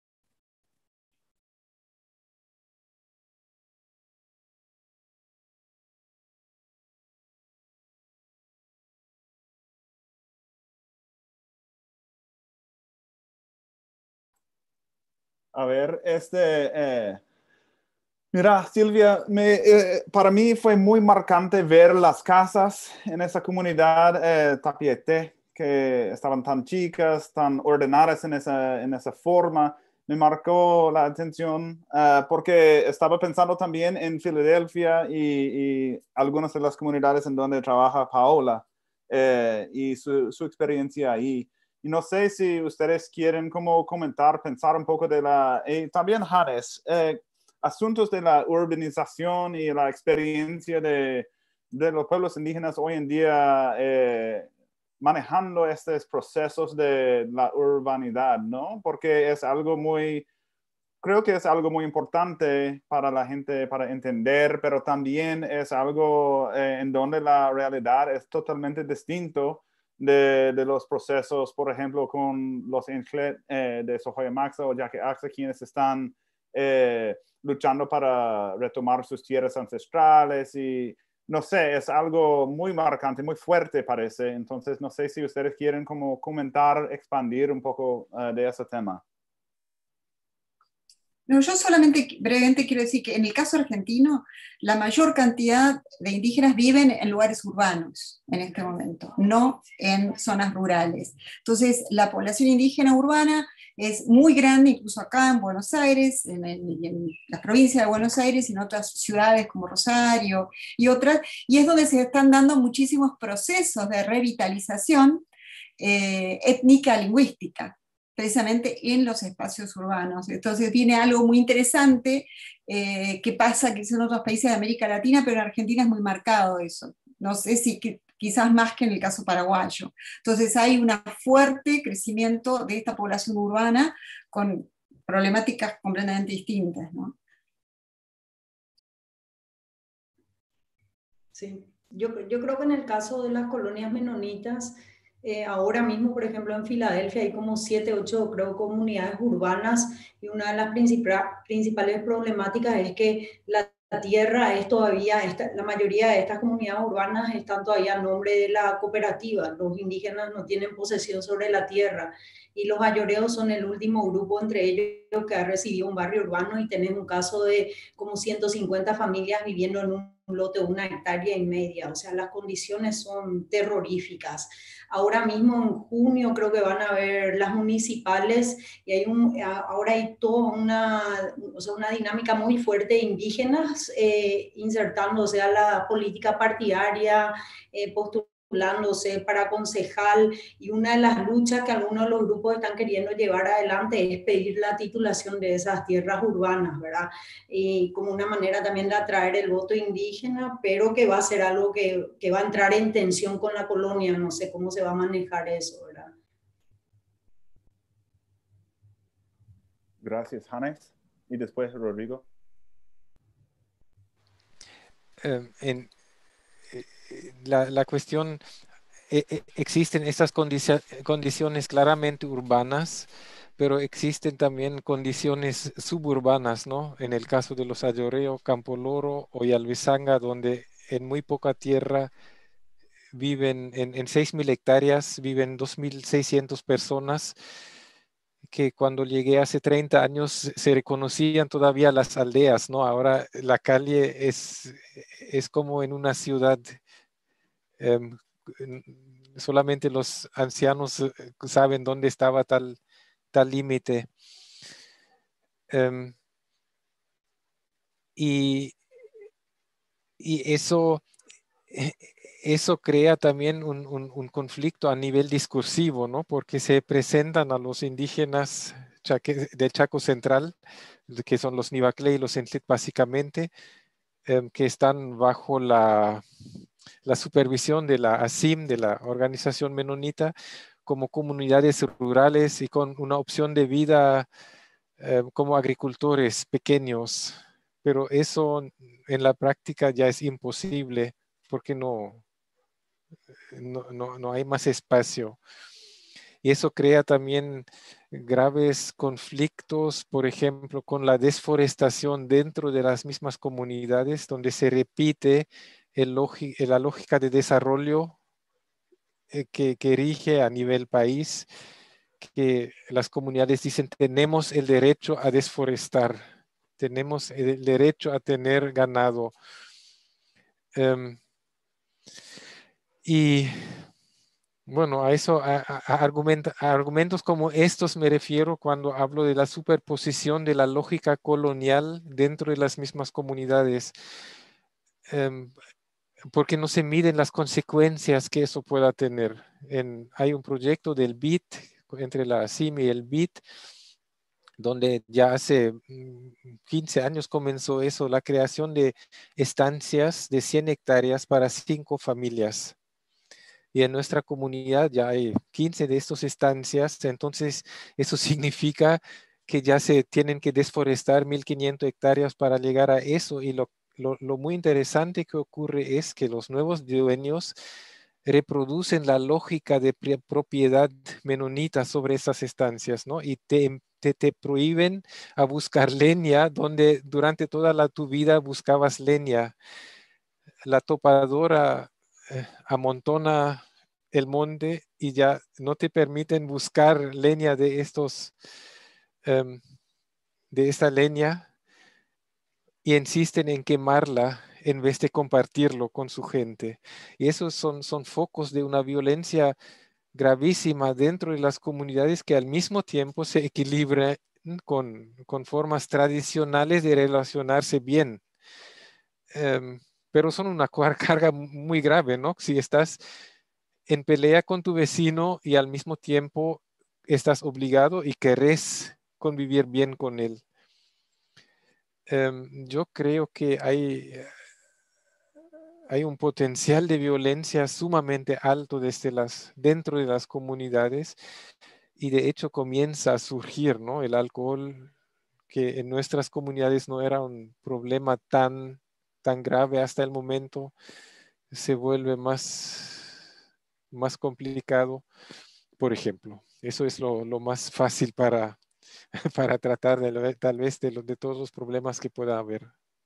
A ver, este, eh, mira, Silvia, me, eh, para mí fue muy marcante ver las casas en esa comunidad eh, Tapiete, que estaban tan chicas, tan ordenadas en esa, en esa forma. Me marcó la atención uh, porque estaba pensando también en Filadelfia y, y algunas de las comunidades en donde trabaja Paola eh, y su, su experiencia ahí. Y no sé si ustedes quieren como comentar, pensar un poco de la... Y también Hannes, eh, asuntos de la urbanización y la experiencia de, de los pueblos indígenas hoy en día eh, manejando estos procesos de la urbanidad, ¿no? Porque es algo muy... Creo que es algo muy importante para la gente para entender, pero también es algo eh, en donde la realidad es totalmente distinto de, de los procesos, por ejemplo, con los Inxlet eh, de Sohoyamaxa o Yaque-Axa, quienes están eh, luchando para retomar sus tierras ancestrales y no sé, es algo muy marcante, muy fuerte parece. Entonces, no sé si ustedes quieren como comentar, expandir un poco uh, de ese tema. No, yo solamente brevemente quiero decir que en el caso argentino, la mayor cantidad de indígenas viven en lugares urbanos en este momento, no en zonas rurales. Entonces, la población indígena urbana es muy grande, incluso acá en Buenos Aires, en, en, en la provincia de Buenos Aires y en otras ciudades como Rosario y otras, y es donde se están dando muchísimos procesos de revitalización eh, étnica lingüística, precisamente en los espacios urbanos. Entonces viene algo muy interesante eh, que pasa quizás en otros países de América Latina, pero en Argentina es muy marcado eso. No sé si que, quizás más que en el caso paraguayo. Entonces hay un fuerte crecimiento de esta población urbana con problemáticas completamente distintas, ¿no? Sí, yo, yo creo que en el caso de las colonias menonitas, Eh, ahora mismo, por ejemplo, en Filadelfia hay como siete, ocho, creo, comunidades urbanas y una de las principales problemáticas es que la tierra es todavía, esta, la mayoría de estas comunidades urbanas están todavía a nombre de la cooperativa. Los indígenas no tienen posesión sobre la tierra y los ayoreos son el último grupo entre ellos que ha recibido un barrio urbano y tenés un caso de como ciento cincuenta familias viviendo en un lote de una hectárea y media. O sea, las condiciones son terroríficas. Ahora mismo en junio creo que van a haber las municipales y hay un, ahora hay toda una, o sea, una dinámica muy fuerte de indígenas eh, insertándose a la política partidaria, eh, postulándose para concejal, y una de las luchas que algunos de los grupos están queriendo llevar adelante es pedir la titulación de esas tierras urbanas, ¿verdad? Y como una manera también de atraer el voto indígena, pero que va a ser algo que, que va a entrar en tensión con la colonia. No sé cómo se va a manejar eso, ¿verdad? Gracias, Hannes. Y después, Rodrigo. Um, en, la, la cuestión, eh, eh, existen estas condicio, condiciones claramente urbanas, pero existen también condiciones suburbanas, ¿no? En el caso de los Ayoreo, Campo Loro o Yalvisanga, donde en muy poca tierra viven, en, en seis mil hectáreas, viven dos mil seiscientas personas, que cuando llegué hace treinta años se reconocían todavía las aldeas, ¿no? Ahora la calle es, es como en una ciudad. Um, solamente los ancianos saben dónde estaba tal, tal límite. Um, y, y eso, eso crea también un, un, un conflicto a nivel discursivo, ¿no? Porque se presentan a los indígenas chaque, del Chaco Central, que son los Nivaclé y los Entlit básicamente, um, que están bajo la, la supervisión de la A S I M, de la Organización Menonita, como comunidades rurales y con una opción de vida eh, como agricultores pequeños. Pero eso en la práctica ya es imposible porque no, no, no, no hay más espacio. Y eso crea también graves conflictos, por ejemplo, con la desforestación dentro de las mismas comunidades, donde se repite el la lógica de desarrollo eh, que, que rige a nivel país, que las comunidades dicen tenemos el derecho a desforestar, tenemos el derecho a tener ganado. Um, y bueno, a eso, a, a, argument, a argumentos como estos me refiero cuando hablo de la superposición de la lógica colonial dentro de las mismas comunidades. Um, porque no se miden las consecuencias que eso pueda tener. En, hay un proyecto del B I T, entre la C I M y el B I T, donde ya hace quince años comenzó eso, la creación de estancias de cien hectáreas para cinco familias. Y en nuestra comunidad ya hay quince de estas estancias, entonces eso significa que ya se tienen que desforestar mil quinientas hectáreas para llegar a eso, y lo Lo, lo muy interesante que ocurre es que los nuevos dueños reproducen la lógica de propiedad menonita sobre esas estancias, ¿no? Y te, te, te prohíben a buscar leña donde durante toda la, tu vida buscabas leña. La topadora eh, amontona el monte y ya no te permiten buscar leña de estos um, de esta leña y insisten en quemarla en vez de compartirlo con su gente. Y esos son, son focos de una violencia gravísima dentro de las comunidades que al mismo tiempo se equilibra con, con formas tradicionales de relacionarse bien. Um, pero son una carga muy grave, ¿no? Si estás en pelea con tu vecino y al mismo tiempo estás obligado y querés convivir bien con él. Um, yo creo que hay, hay un potencial de violencia sumamente alto desde las, dentro de las comunidades y de hecho comienza a surgir, ¿no? El alcohol, que en nuestras comunidades no era un problema tan, tan grave hasta el momento, se vuelve más, más complicado, por ejemplo. Eso es lo, lo más fácil para, para tratar de lo, tal vez de, lo, de todos los problemas que pueda haber.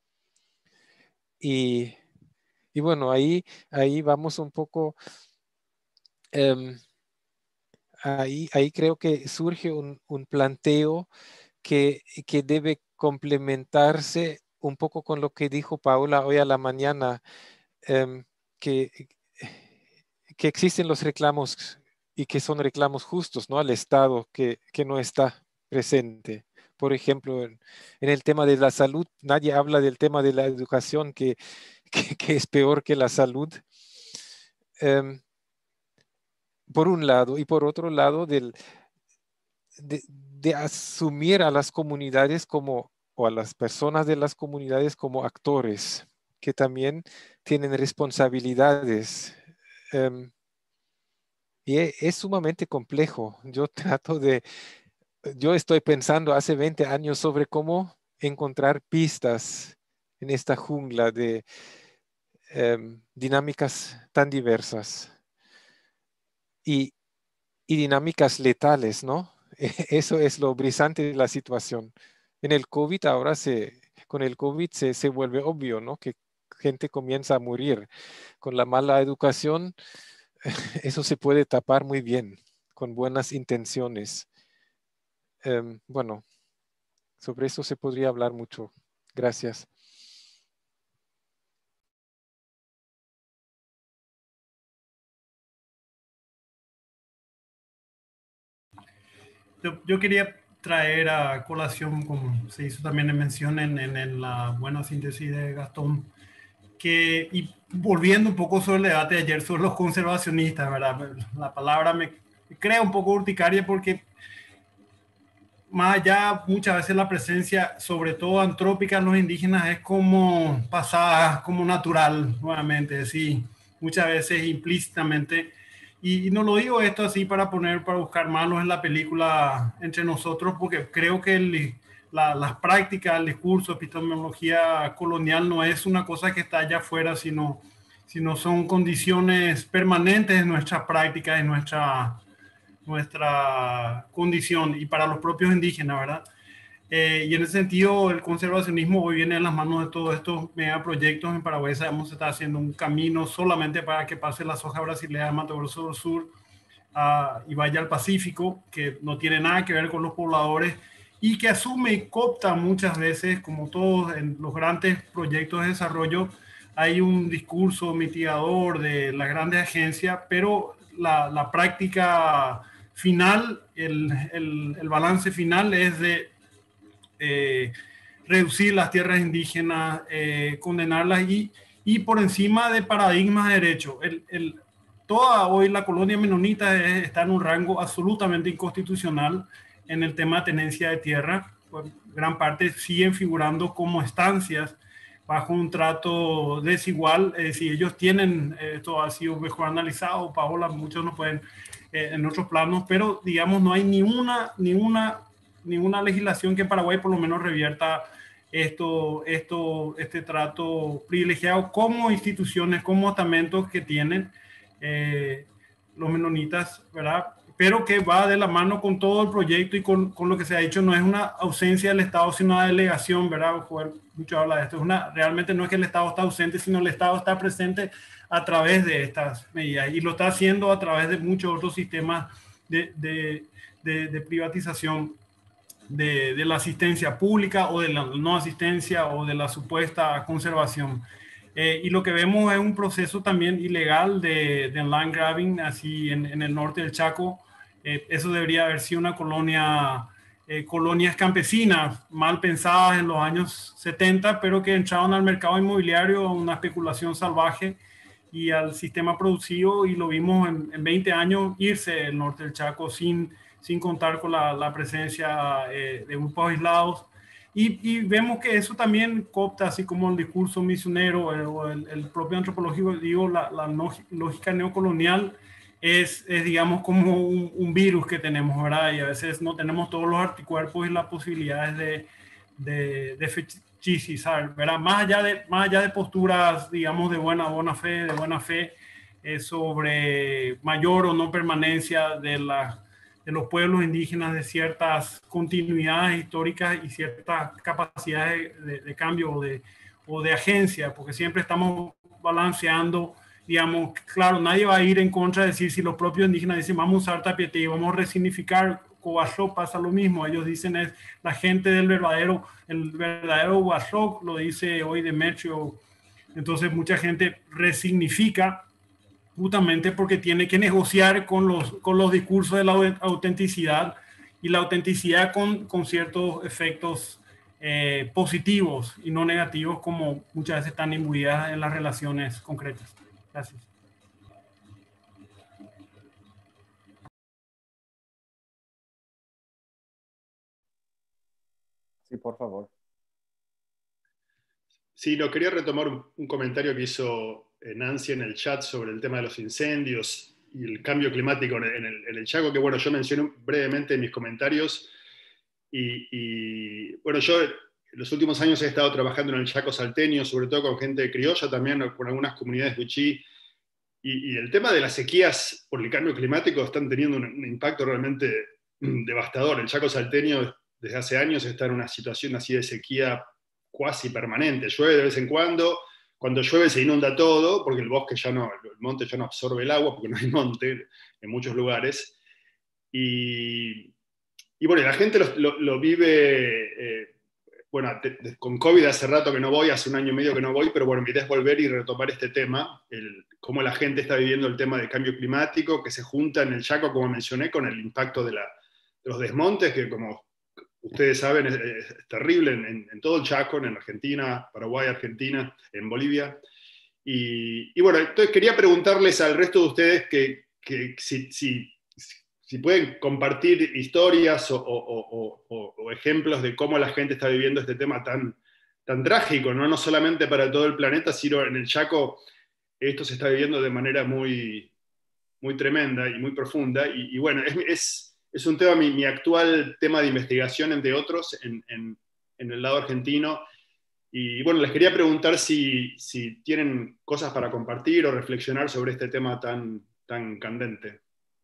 Y, y bueno, ahí, ahí vamos un poco, um, ahí, ahí creo que surge un, un planteo que, que debe complementarse un poco con lo que dijo Paula hoy a la mañana, um, que, que existen los reclamos y que son reclamos justos, ¿no? Al Estado que, que no está presente. Por ejemplo, en, en el tema de la salud, nadie habla del tema de la educación que, que, que es peor que la salud. Um, por un lado, y por otro lado, del, de, de asumir a las comunidades como, o a las personas de las comunidades como actores, que también tienen responsabilidades. Um, y es, es sumamente complejo. Yo trato de, yo estoy pensando hace veinte años sobre cómo encontrar pistas en esta jungla de um, dinámicas tan diversas y, y dinámicas letales, ¿no? Eso es lo brisante de la situación. En el COVID ahora se, con el COVID se, se vuelve obvio, ¿no? Que gente comienza a morir. Con la mala educación, eso se puede tapar muy bien, con buenas intenciones. Um, bueno, sobre eso se podría hablar mucho. Gracias. Yo, yo quería traer a colación, como se hizo también en mención en, en, en la buena síntesis de Gastón, que, y volviendo un poco sobre el debate de ayer sobre los conservacionistas, ¿verdad? La palabra me crea un poco urticaria porque más allá, muchas veces la presencia, sobre todo antrópica en los indígenas, es como pasada, como natural, nuevamente, sí, muchas veces implícitamente. Y, y no lo digo esto así para poner, para buscar malos en la película entre nosotros, porque creo que el, la, las prácticas, el discurso, epistemología colonial no es una cosa que está allá afuera, sino, sino son condiciones permanentes de nuestra práctica, de nuestra nuestra condición y para los propios indígenas, ¿verdad? Eh, y en ese sentido, el conservacionismo hoy viene en las manos de todos estos megaproyectos. En Paraguay sabemos que se está haciendo un camino solamente para que pase la soja brasileña de Mato Grosso del Sur uh, y vaya al Pacífico, que no tiene nada que ver con los pobladores y que asume y coopta muchas veces, como todos en los grandes proyectos de desarrollo, hay un discurso mitigador de las grandes agencias, pero la, la práctica final, el, el, el balance final es de eh, reducir las tierras indígenas, eh, condenarlas y, y por encima de paradigmas de derecho. El, el, toda hoy la colonia menonita es, está en un rango absolutamente inconstitucional en el tema de tenencia de tierra. Por gran parte siguen figurando como estancias bajo un trato desigual. Eh, si ellos tienen, eh, esto ha sido mejor analizado, Paola, muchos no pueden eh, en otros planos, pero digamos no hay ni una, ni una, ninguna legislación que en Paraguay por lo menos revierta esto, esto, este trato privilegiado como instituciones, como estamentos que tienen eh, los menonitas, ¿verdad? Pero que va de la mano con todo el proyecto y con, con lo que se ha dicho. No es una ausencia del Estado, sino una delegación, ¿verdad? Mucho habla de esto. Es una, realmente no es que el Estado está ausente, sino el Estado está presente a través de estas medidas y lo está haciendo a través de muchos otros sistemas de, de, de, de privatización. de, de la asistencia pública o de la no asistencia o de la supuesta conservación. Eh, y lo que vemos es un proceso también ilegal de, de land grabbing, así en, en el norte del Chaco. Eh, eso debería haber sido una colonia, eh, colonias campesinas mal pensadas en los años setenta, pero que entraron al mercado inmobiliario a una especulación salvaje y al sistema producido, y lo vimos en, en veinte años irse del norte del Chaco sin, sin contar con la, la presencia eh, de grupos aislados. Y, y vemos que eso también coopta, así como el discurso misionero o el, el propio antropológico, digo, la, la lógica neocolonial es, es digamos, como un, un virus que tenemos, ¿verdad? Y a veces no tenemos todos los anticuerpos y las posibilidades de, de, de fetichizar, ¿verdad? Más allá de, más allá de posturas, digamos, de buena, buena fe, de buena fe, eh, sobre mayor o no permanencia de la de los pueblos indígenas, de ciertas continuidades históricas y ciertas capacidades de, de cambio o de, o de agencia, porque siempre estamos balanceando, digamos, claro, nadie va a ir en contra de decir, si los propios indígenas dicen vamos a usar tapiete y vamos a resignificar Coaxoc, pasa lo mismo. Ellos dicen es la gente del verdadero, el verdadero Coaxoc, lo dice hoy Demetrio. Entonces mucha gente resignifica justamente porque tiene que negociar con los, con los discursos de la autenticidad, y la autenticidad con, con ciertos efectos eh, positivos y no negativos, como muchas veces están imbuidas en las relaciones concretas. Gracias. Sí, por favor. Sí, no, quería retomar un, un comentario que hizo Nancy en el chat sobre el tema de los incendios y el cambio climático en el, en el Chaco, que bueno, yo mencioné brevemente en mis comentarios. Y, y bueno, yo en los últimos años he estado trabajando en el Chaco salteño, sobre todo con gente criolla, también con algunas comunidades wichí. Y, y el tema de las sequías por el cambio climático están teniendo un, un impacto realmente devastador. El Chaco salteño desde hace años está en una situación así de sequía cuasi permanente. Llueve de vez en cuando, cuando llueve se inunda todo, porque el bosque ya no, el monte ya no absorbe el agua, porque no hay monte en muchos lugares. Y, y bueno, la gente lo, lo, lo vive, eh, bueno, te, te, con COVID hace rato que no voy, hace un año y medio que no voy, pero bueno, mi idea es volver y retomar este tema, el, cómo la gente está viviendo el tema del cambio climático, que se junta en el Chaco, como mencioné, con el impacto de, la, de los desmontes, que como ustedes saben, es, es terrible en, en, en todo el Chaco, en Argentina, Paraguay, Argentina, en Bolivia. Y, y bueno, entonces quería preguntarles al resto de ustedes que, que si, si, si pueden compartir historias o, o, o, o ejemplos de cómo la gente está viviendo este tema tan, tan trágico, ¿no? No solamente para todo el planeta, sino en el Chaco esto se está viviendo de manera muy, muy tremenda y muy profunda. Y, y bueno, es... es Es un tema, mi, mi actual tema de investigación, entre otros, en, en, en el lado argentino. Y bueno, les quería preguntar si, si tienen cosas para compartir o reflexionar sobre este tema tan, tan candente.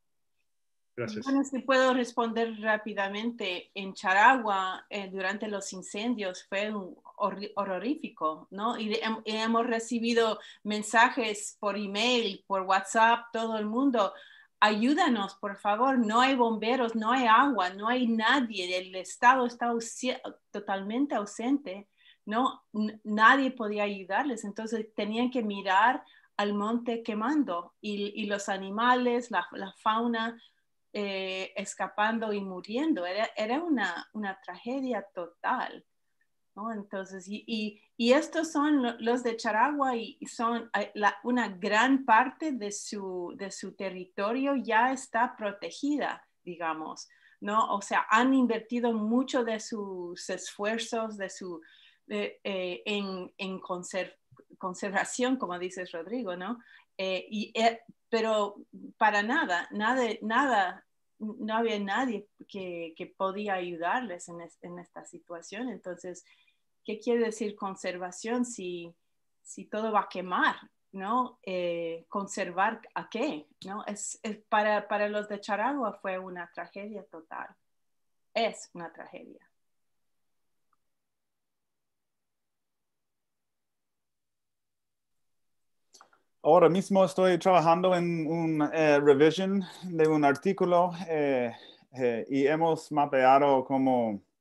Gracias. Bueno, si puedo responder rápidamente. En Charagua, eh, durante los incendios, fue un hor horrorífico, ¿no? Y, y hemos recibido mensajes por email, por WhatsApp, todo el mundo. Ayúdanos, por favor, no hay bomberos, no hay agua, no hay nadie, el Estado está totalmente ausente, ¿no? N nadie podía ayudarles, entonces tenían que mirar al monte quemando y, y los animales, la, la fauna eh, escapando y muriendo. Era, era una, una tragedia total, ¿no? Entonces, y, y, y estos son los de Charagua y son la, una gran parte de su, de su territorio ya está protegida, digamos, ¿no? O sea, han invertido mucho de sus esfuerzos de su, de, eh, en, en conserv conservación, como dices, Rodrigo, ¿no? Eh, y, eh, pero para nada, nada, nada, no había nadie que, que podía ayudarles en, es, en esta situación. Entonces, ¿qué quiere decir conservación si, si todo va a quemar, ¿no? Eh, ¿Conservar a qué? ¿No? Es, es para, para los de Charagua fue una tragedia total. Es una tragedia. Ahora mismo estoy trabajando en una eh, revision de un artículo eh, eh, y hemos mapeado como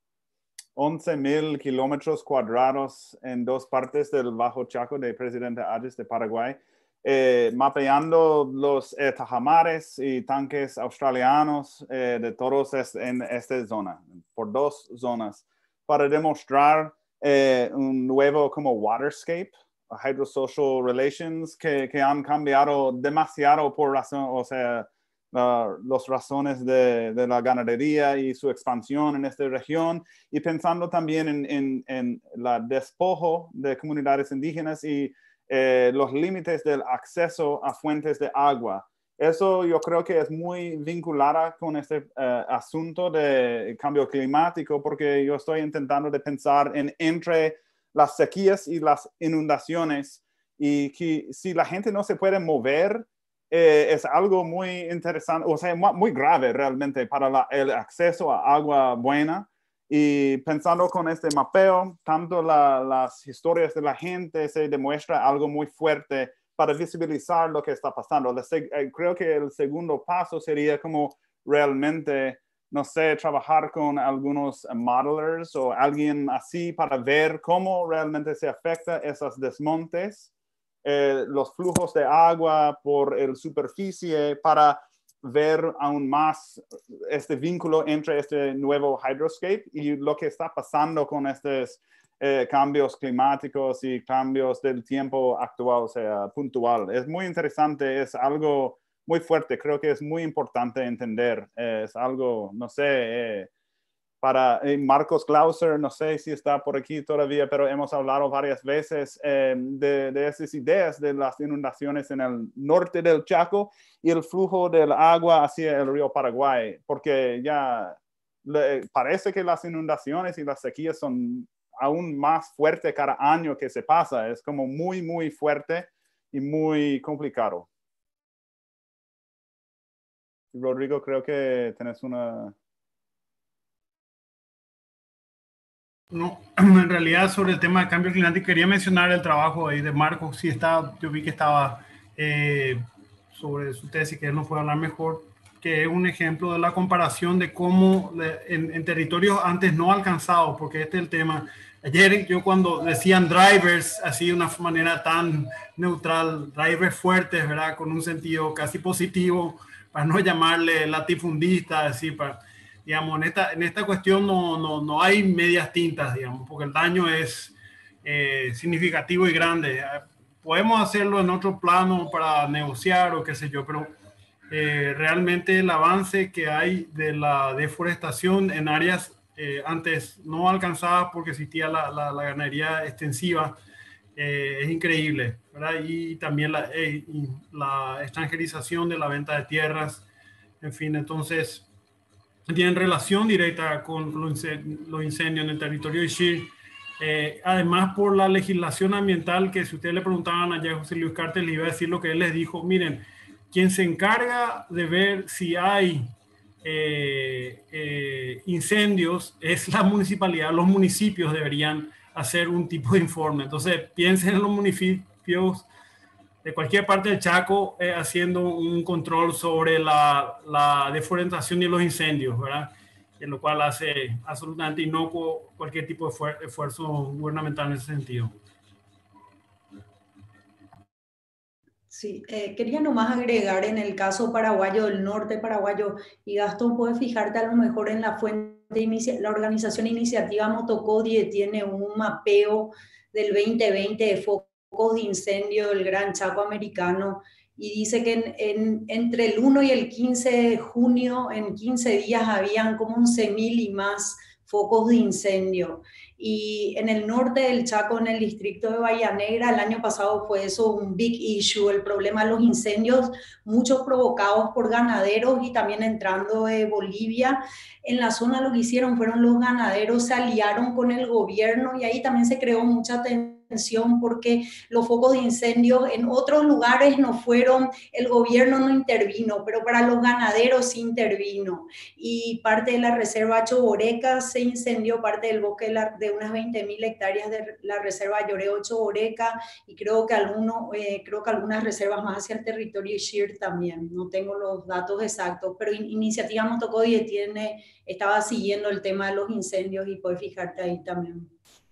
once mil kilómetros cuadrados en dos partes del Bajo Chaco de Presidente Hayes de Paraguay, eh, mapeando los eh, tajamares y tanques australianos eh, de todos es, en esta zona, por dos zonas, para demostrar eh, un nuevo como waterscape, hydrosocial relations, que, que han cambiado demasiado por razón, o sea, Uh, las razones de, de la ganadería y su expansión en esta región, y pensando también en, en, en la despojo de comunidades indígenas y eh, los límites del acceso a fuentes de agua. Eso yo creo que es muy vinculada con este uh, asunto de cambio climático, porque yo estoy intentando de pensar en entre las sequías y las inundaciones, y que si la gente no se puede mover, Eh, es algo muy interesante, o sea, muy grave realmente para la, el acceso a agua buena. Y pensando con este mapeo, tanto la, las historias de la gente se demuestra algo muy fuerte para visibilizar lo que está pasando. Eh, creo que el segundo paso sería como realmente, no sé, trabajar con algunos modelers o alguien así para ver cómo realmente se afecta esos desmontes, Eh, los flujos de agua por la superficie, para ver aún más este vínculo entre este nuevo hydroscape y lo que está pasando con estos eh, cambios climáticos y cambios del tiempo actual, o sea, puntual. Es muy interesante, es algo muy fuerte, creo que es muy importante entender. Eh, es algo, no sé, eh, para eh, Marcos Glauser, no sé si está por aquí todavía, pero hemos hablado varias veces eh, de, de esas ideas de las inundaciones en el norte del Chaco y el flujo del agua hacia el río Paraguay, porque ya le, parece que las inundaciones y las sequías son aún más fuertes cada año que se pasa. Es como muy, muy fuerte y muy complicado. Rodrigo, creo que tenés una... No, en realidad sobre el tema de cambio climático quería mencionar el trabajo ahí de Marcos. Sí, está, yo vi que estaba eh, sobre su tesis, que él nos puede hablar mejor, que es un ejemplo de la comparación de cómo en, en territorios antes no alcanzados, porque este es el tema. Ayer yo cuando decían drivers, así de una manera tan neutral, drivers fuertes, ¿verdad? Con un sentido casi positivo, para no llamarle latifundista, así para... Digamos, en esta, en esta cuestión no, no, no hay medias tintas, digamos, porque el daño es eh, significativo y grande. Podemos hacerlo en otro plano para negociar o qué sé yo, pero eh, realmente el avance que hay de la deforestación en áreas eh, antes no alcanzadas porque existía la, la, la ganadería extensiva eh, es increíble, ¿verdad? Y también la, eh, la extranjerización de la venta de tierras, en fin, entonces... tienen relación directa con los incendios en el territorio de Ixil. Eh, además, por la legislación ambiental, que si ustedes le preguntaban a José Luis Cartes, le iba a decir lo que él les dijo. Miren, quien se encarga de ver si hay eh, eh, incendios es la municipalidad. Los municipios deberían hacer un tipo de informe. Entonces, piensen en los municipios de cualquier parte del Chaco eh, haciendo un control sobre la, la deforestación y los incendios, ¿verdad? En lo cual hace absolutamente inocuo cualquier tipo de esfuer esfuerzo gubernamental en ese sentido. Sí, eh, quería nomás agregar en el caso paraguayo, del norte paraguayo, y Gastón, puedes fijarte a lo mejor en la fuente, la organización Iniciativa Motocodie tiene un mapeo del veinte veinte de focos de incendio del Gran Chaco americano, y dice que en, en, entre el uno y el quince de junio, en quince días, habían como once mil y más focos de incendio. Y en el norte del Chaco, en el distrito de Bahía Negra, el año pasado fue eso un big issue, el problema de los incendios, muchos provocados por ganaderos y también entrando de Bolivia. En la zona lo que hicieron fueron los ganaderos se aliaron con el gobierno y ahí también se creó mucha tensión atención porque los focos de incendios en otros lugares no fueron, el gobierno no intervino, pero para los ganaderos sí intervino. Y parte de la reserva Choboreca se incendió, parte del bosque de, la, de unas veinte mil hectáreas de la reserva Lloreo Choboreca, y creo que, alguno, eh, creo que algunas reservas más hacia el territorio Shir también. No tengo los datos exactos, pero in, Iniciativa Motocodi tiene, estaba siguiendo el tema de los incendios y puedes fijarte ahí también.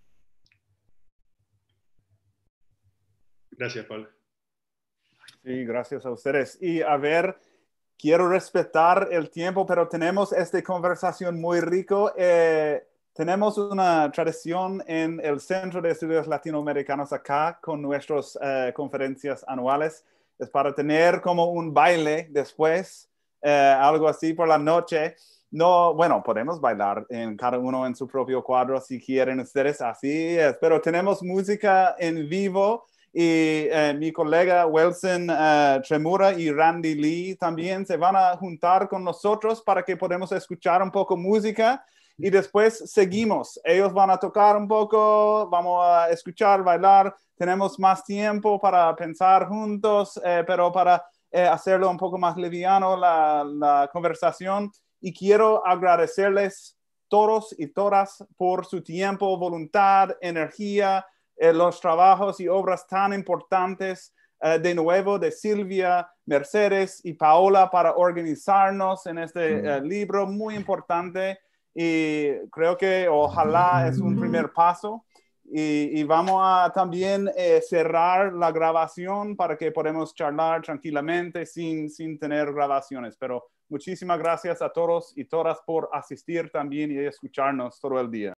Gracias, Paula. Sí, gracias a ustedes. Y a ver, quiero respetar el tiempo, pero tenemos esta conversación muy rico. Eh, tenemos una tradición en el Centro de Estudios Latinoamericanos acá con nuestras eh, conferencias anuales. Es para tener como un baile después, eh, algo así por la noche. No, bueno, podemos bailar en cada uno en su propio cuadro si quieren ustedes, así es. Pero tenemos música en vivo. Y eh, mi colega Wilson uh, Tremura y Randy Lee también se van a juntar con nosotros para que podamos escuchar un poco música y después seguimos. Ellos van a tocar un poco, vamos a escuchar, bailar. Tenemos más tiempo para pensar juntos, eh, pero para eh, hacerlo un poco más liviano la, la conversación. Y quiero agradecerles todos y todas por su tiempo, voluntad, energía, Eh, los trabajos y obras tan importantes uh, de nuevo de Silvia, Mercedes y Paola para organizarnos en este uh, libro muy importante, y creo que ojalá es un primer paso, y, y vamos a también eh, cerrar la grabación para que podamos charlar tranquilamente sin, sin tener grabaciones, pero muchísimas gracias a todos y todas por asistir también y escucharnos todo el día.